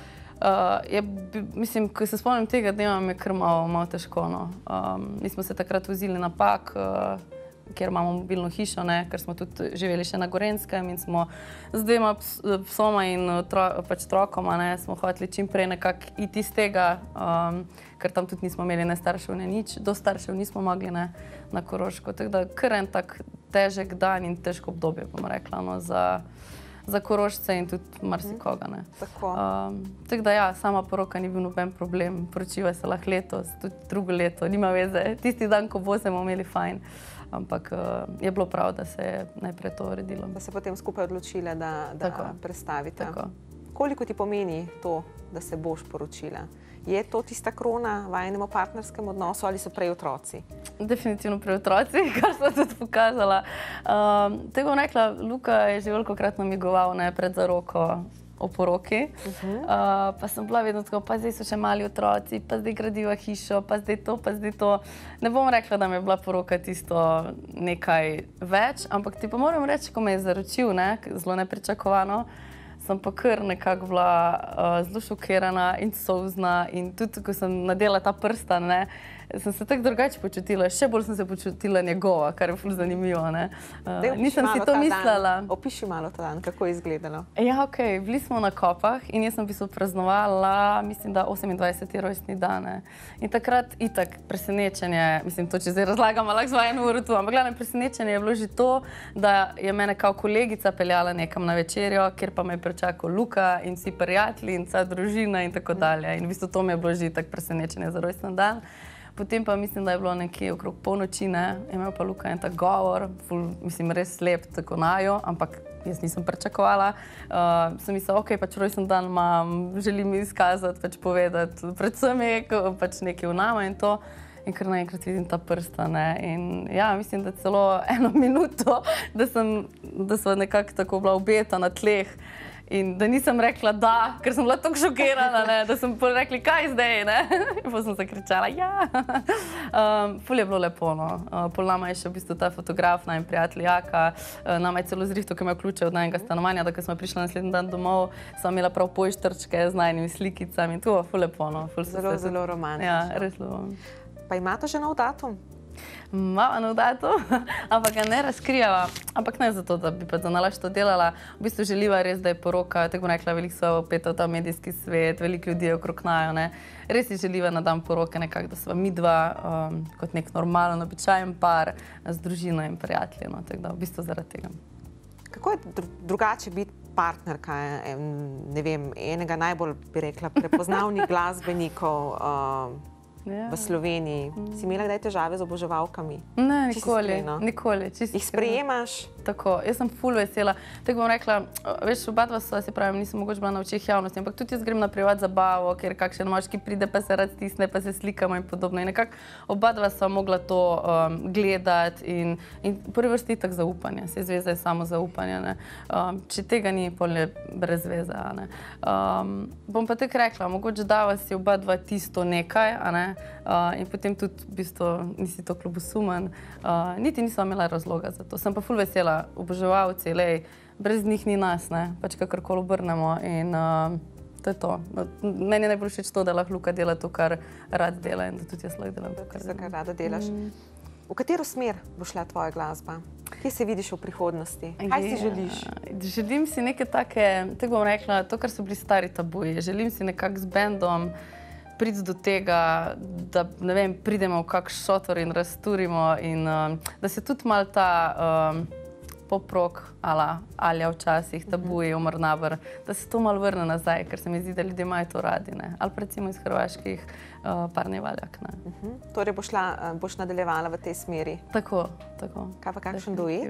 Uh, je, mislim, ko se spomnim tega dneva, mi je kar malo, malo težko, no. Um, mi smo se takrat vozili na pak, uh, kjer imamo mobilno hišo, ne, ker smo tudi živeli še na Gorenskem in smo z dvema psoma in tro, pač trokoma, ne, smo hoteli čim prej nekako iti iz tega, um, ker tam tudi nismo imeli ne staršev, ne nič, do staršev nismo mogli, ne, na Koroško. Tako da kar en tak težek dan in težko obdobje, bom rekla, no, za za Korošce in tudi marsikoga, ne. Tako. Um, tako da ja, sama poroka ni bil noben problem, poročiva se lahko letos, tudi drugo leto, nima veze. Tisti dan, ko bo, smo imeli fajn, ampak uh, je bilo prav, da se je najprej to uredilo. Da se potem skupaj odločile, da, da Tako. prestavite. Tako. Koliko ti pomeni to, da se boš poročila? Je to tista krona v enem partnerskem odnosu ali so prej otroci? Definitivno prej otroci, kar sem tudi pokazala. Um, tako bom rekla, Luka je že velikokrat namigoval, ne, pred zaroko o poroki. Uh-huh. uh, pa sem bila vedno tako, pa zdaj so še mali otroci, pa zdaj gradiva hišo, pa zdaj to, pa zdaj to. Ne bom rekla, da mi je bila poroka tisto nekaj več, ampak ti pa moram reči, ko me je zaročil, ne, zelo nepričakovano, sem pa kar nekako bila uh, zelo šokirana in solzna in tudi, ko sem nadela ta prstan, ne, sem se tako drugače počutila, še bolj sem se počutila njegova, kar je ful zanimivo, ne. Uh, nisem si to mislila. Opiši malo ta dan, kako je izgledalo. Ja, okej, bili smo na Kopah in jaz sem v bistvu praznovala, mislim, da osemindvajseti rojstni dan, ne. In takrat itak presenečenje, mislim, to če zdaj razlagam, lahko z eno uro tu, ampak glavno presenečenje je bilo že to, da je mene kao kolegica peljala nekam na večerjo, kjer pa me je pričakal Luka in vsi prijatelji in vsa družina in tako dalje. In v bistvu to mi je bilo že tak presenečenje za rojstni dan. Potem pa mislim, da je bilo nekje okrog polnoči, ne, imel pa Luka en tak govor, ful, mislim, res lep, tako najo, ampak jaz nisem pričakovala. Uh, sem mislila, ok, pač rojstni dan imam, želim izkazati, pač povedati, predvsem je pač nekaj v nama in to. In kar naenkrat vidim ta prsta, ne, in ja, mislim, da celo eno minuto, da sem, da sva nekako tako bila obeta na tleh. In da nisem rekla da, ker sem bila tako šokirana, ne, da sem pol rekli, kaj zdaj, ne. In potem sem zakričala, ja. Um, ful je bilo lepo, no. Uh, pol nama je še v bistvu ta fotograf, najin prijatelj Jaka, uh, nama je celo zrihto, ki ima ključe od najnega stanovanja, da ko smo prišli naslednji dan domov, sem imela prav pojštrčke z najnimi slikicami in to je ful lepo, no. Ful zelo, se, zelo romantično. Ja, res lepo. Pa imate že nov datum? Mama nov datum, ampak ga ne razkrijava. Ampak ne zato, da bi pa za nalaž to delala. V bistvu želiva res, da je poroka, tako bom rekla, veliko sva opeta v ta medijski svet, veliko ljudi je okrog najo, ne. Res si želiva na dan poroke nekako, da sva midva um, kot nek normalen, običajen par z družino in prijatelji, no. Tako da v bistvu zaradi tega. Kako je dru drugače biti partnerka, ne vem, enega najbolj, bi rekla, prepoznavnih glasbenikov uh, Ja. v Sloveniji? Mm. Si imela kdaj težave z oboževalkami? Ne, nikoli, nikoli. Jih sprejemaš? Tako, jaz sem ful vesela. Tako bom rekla, veš, oba dva sva, se pravim, nisem mogoče bila na očeh javnosti, ampak tudi jaz grem na privat zabavo, ker kakšen moški pride, pa se rad stisne, pa se slikamo in podobno. In nekako oba dva sva mogla to um, gledati in, in prvi vrsti tak zaupanje. Se zveza je samo zaupanje, ne. Um, če tega ni, pol je brez veze, a ne. Um, bom pa tako rekla, mogoče dava si oba dva tisto nekaj, a ne. Uh, in potem tudi v bistvu nisi to ljubosumen. Uh, niti nisem imela razloga za to. Sem pa ful vesela, oboževalci, lej, brez njih ni nas, ne, pač kakorkoli obrnemo in uh, to je to. No, meni je najbolj všeč to, da lahko Luka dela to, kar rad dela in da tudi jaz lahko delam to, kar delam. Kar rada delaš. Mm. V katero smer bo šla tvoja glasba? Kje se vidiš v prihodnosti? Kaj si želiš? Želim si neke take, tako bom rekla, to, kar so bili stari tabuji. Želim si nekako z bendom priti do tega, da ne vem, pridemo v kak šotor in razturimo in um, da se tudi malo ta um, pop-rock ala Alja včasih, tabuji, Omar Naber, da se to malo vrne nazaj, ker se mi zdi, da ljudje imajo to radi, ne. Ali recimo iz hrvaških uh, Parni Valjak, ne. Uh -huh. Torej boš, šla, boš nadaljevala v tej smeri? Tako, tako. Kaj pa kakšen duet?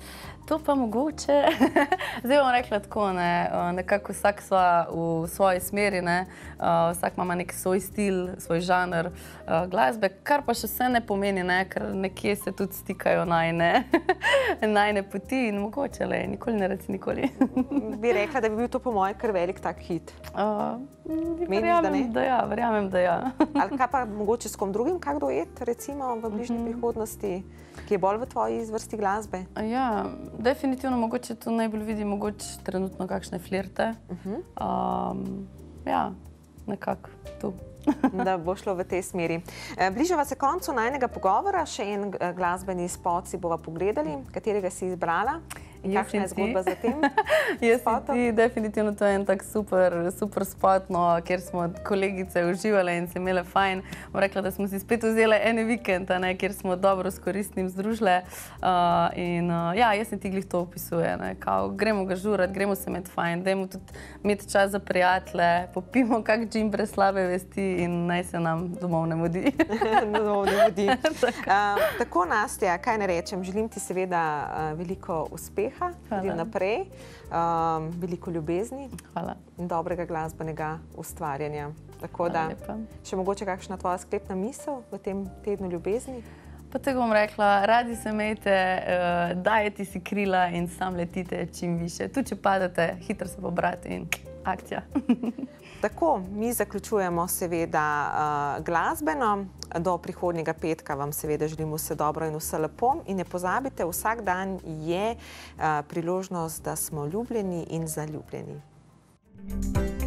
To pa mogoče. Zdaj bom rekla tako, ne, nekako vsak sva v svoji smeri, ne, vsak ima nek svoj stil, svoj žanr glasbe, kar pa še vse ne pomeni, ne, ker nekje se tudi stikajo najne, najne poti in mogoče, le, nikoli ne reci nikoli. Bi rekla, da bi bil to po moje kar velik tak hit? Uh, verjamem, da ja, verjamem, da ja. Ali kaj pa mogoče s kom drugim, kak duet, recimo v bližnji uh -huh. prihodnosti, ki je bolj v tvoji zvrsti glasbe? Ja, definitivno mogoče to najbolj vidim, mogoče trenutno kakšne flirte. Uh -huh. um, ja, nekako tu. Da bo šlo v tej smeri. Bližava se koncu najnega pogovora, še en glasbeni spot si bova pogledali, katerega si izbrala. Kakšna je zgodba za tem? Jaz in ti, definitivno to je en tak super, super spot, no, kjer smo kolegice uživale in se imele fajn. Bom rekla, da smo si spet vzele ene vikend, ne, kjer smo dobro s koristnim združile. Uh, in uh, ja, jaz in ti glih to opisuje, ne, kao, gremo ga žurat, gremo se imeti fajn, dajmo tudi imeti čas za prijatelje, popimo kak džin brez slabe vesti in naj se nam domov ne mudi. Domov ne mudi. uh, tako, Nastja, kaj ne rečem, želim ti seveda uh, veliko uspeha. Tudi naprej, um, veliko ljubezni Hvala. In dobrega glasbenega ustvarjanja. Tako da, še mogoče kakšna tvoja sklepna misel v tem tednu ljubezni? Pa tako bom rekla, radi se imejte, uh, dajete si krila in sam letite čim više. Tudi če padate, hitro se pobrati in akcija. Tako, mi zaključujemo seveda uh, glasbeno. Do prihodnjega petka vam seveda želimo vse dobro in vse lepo. In ne pozabite, vsak dan je uh, priložnost, da smo ljubljeni in zaljubljeni.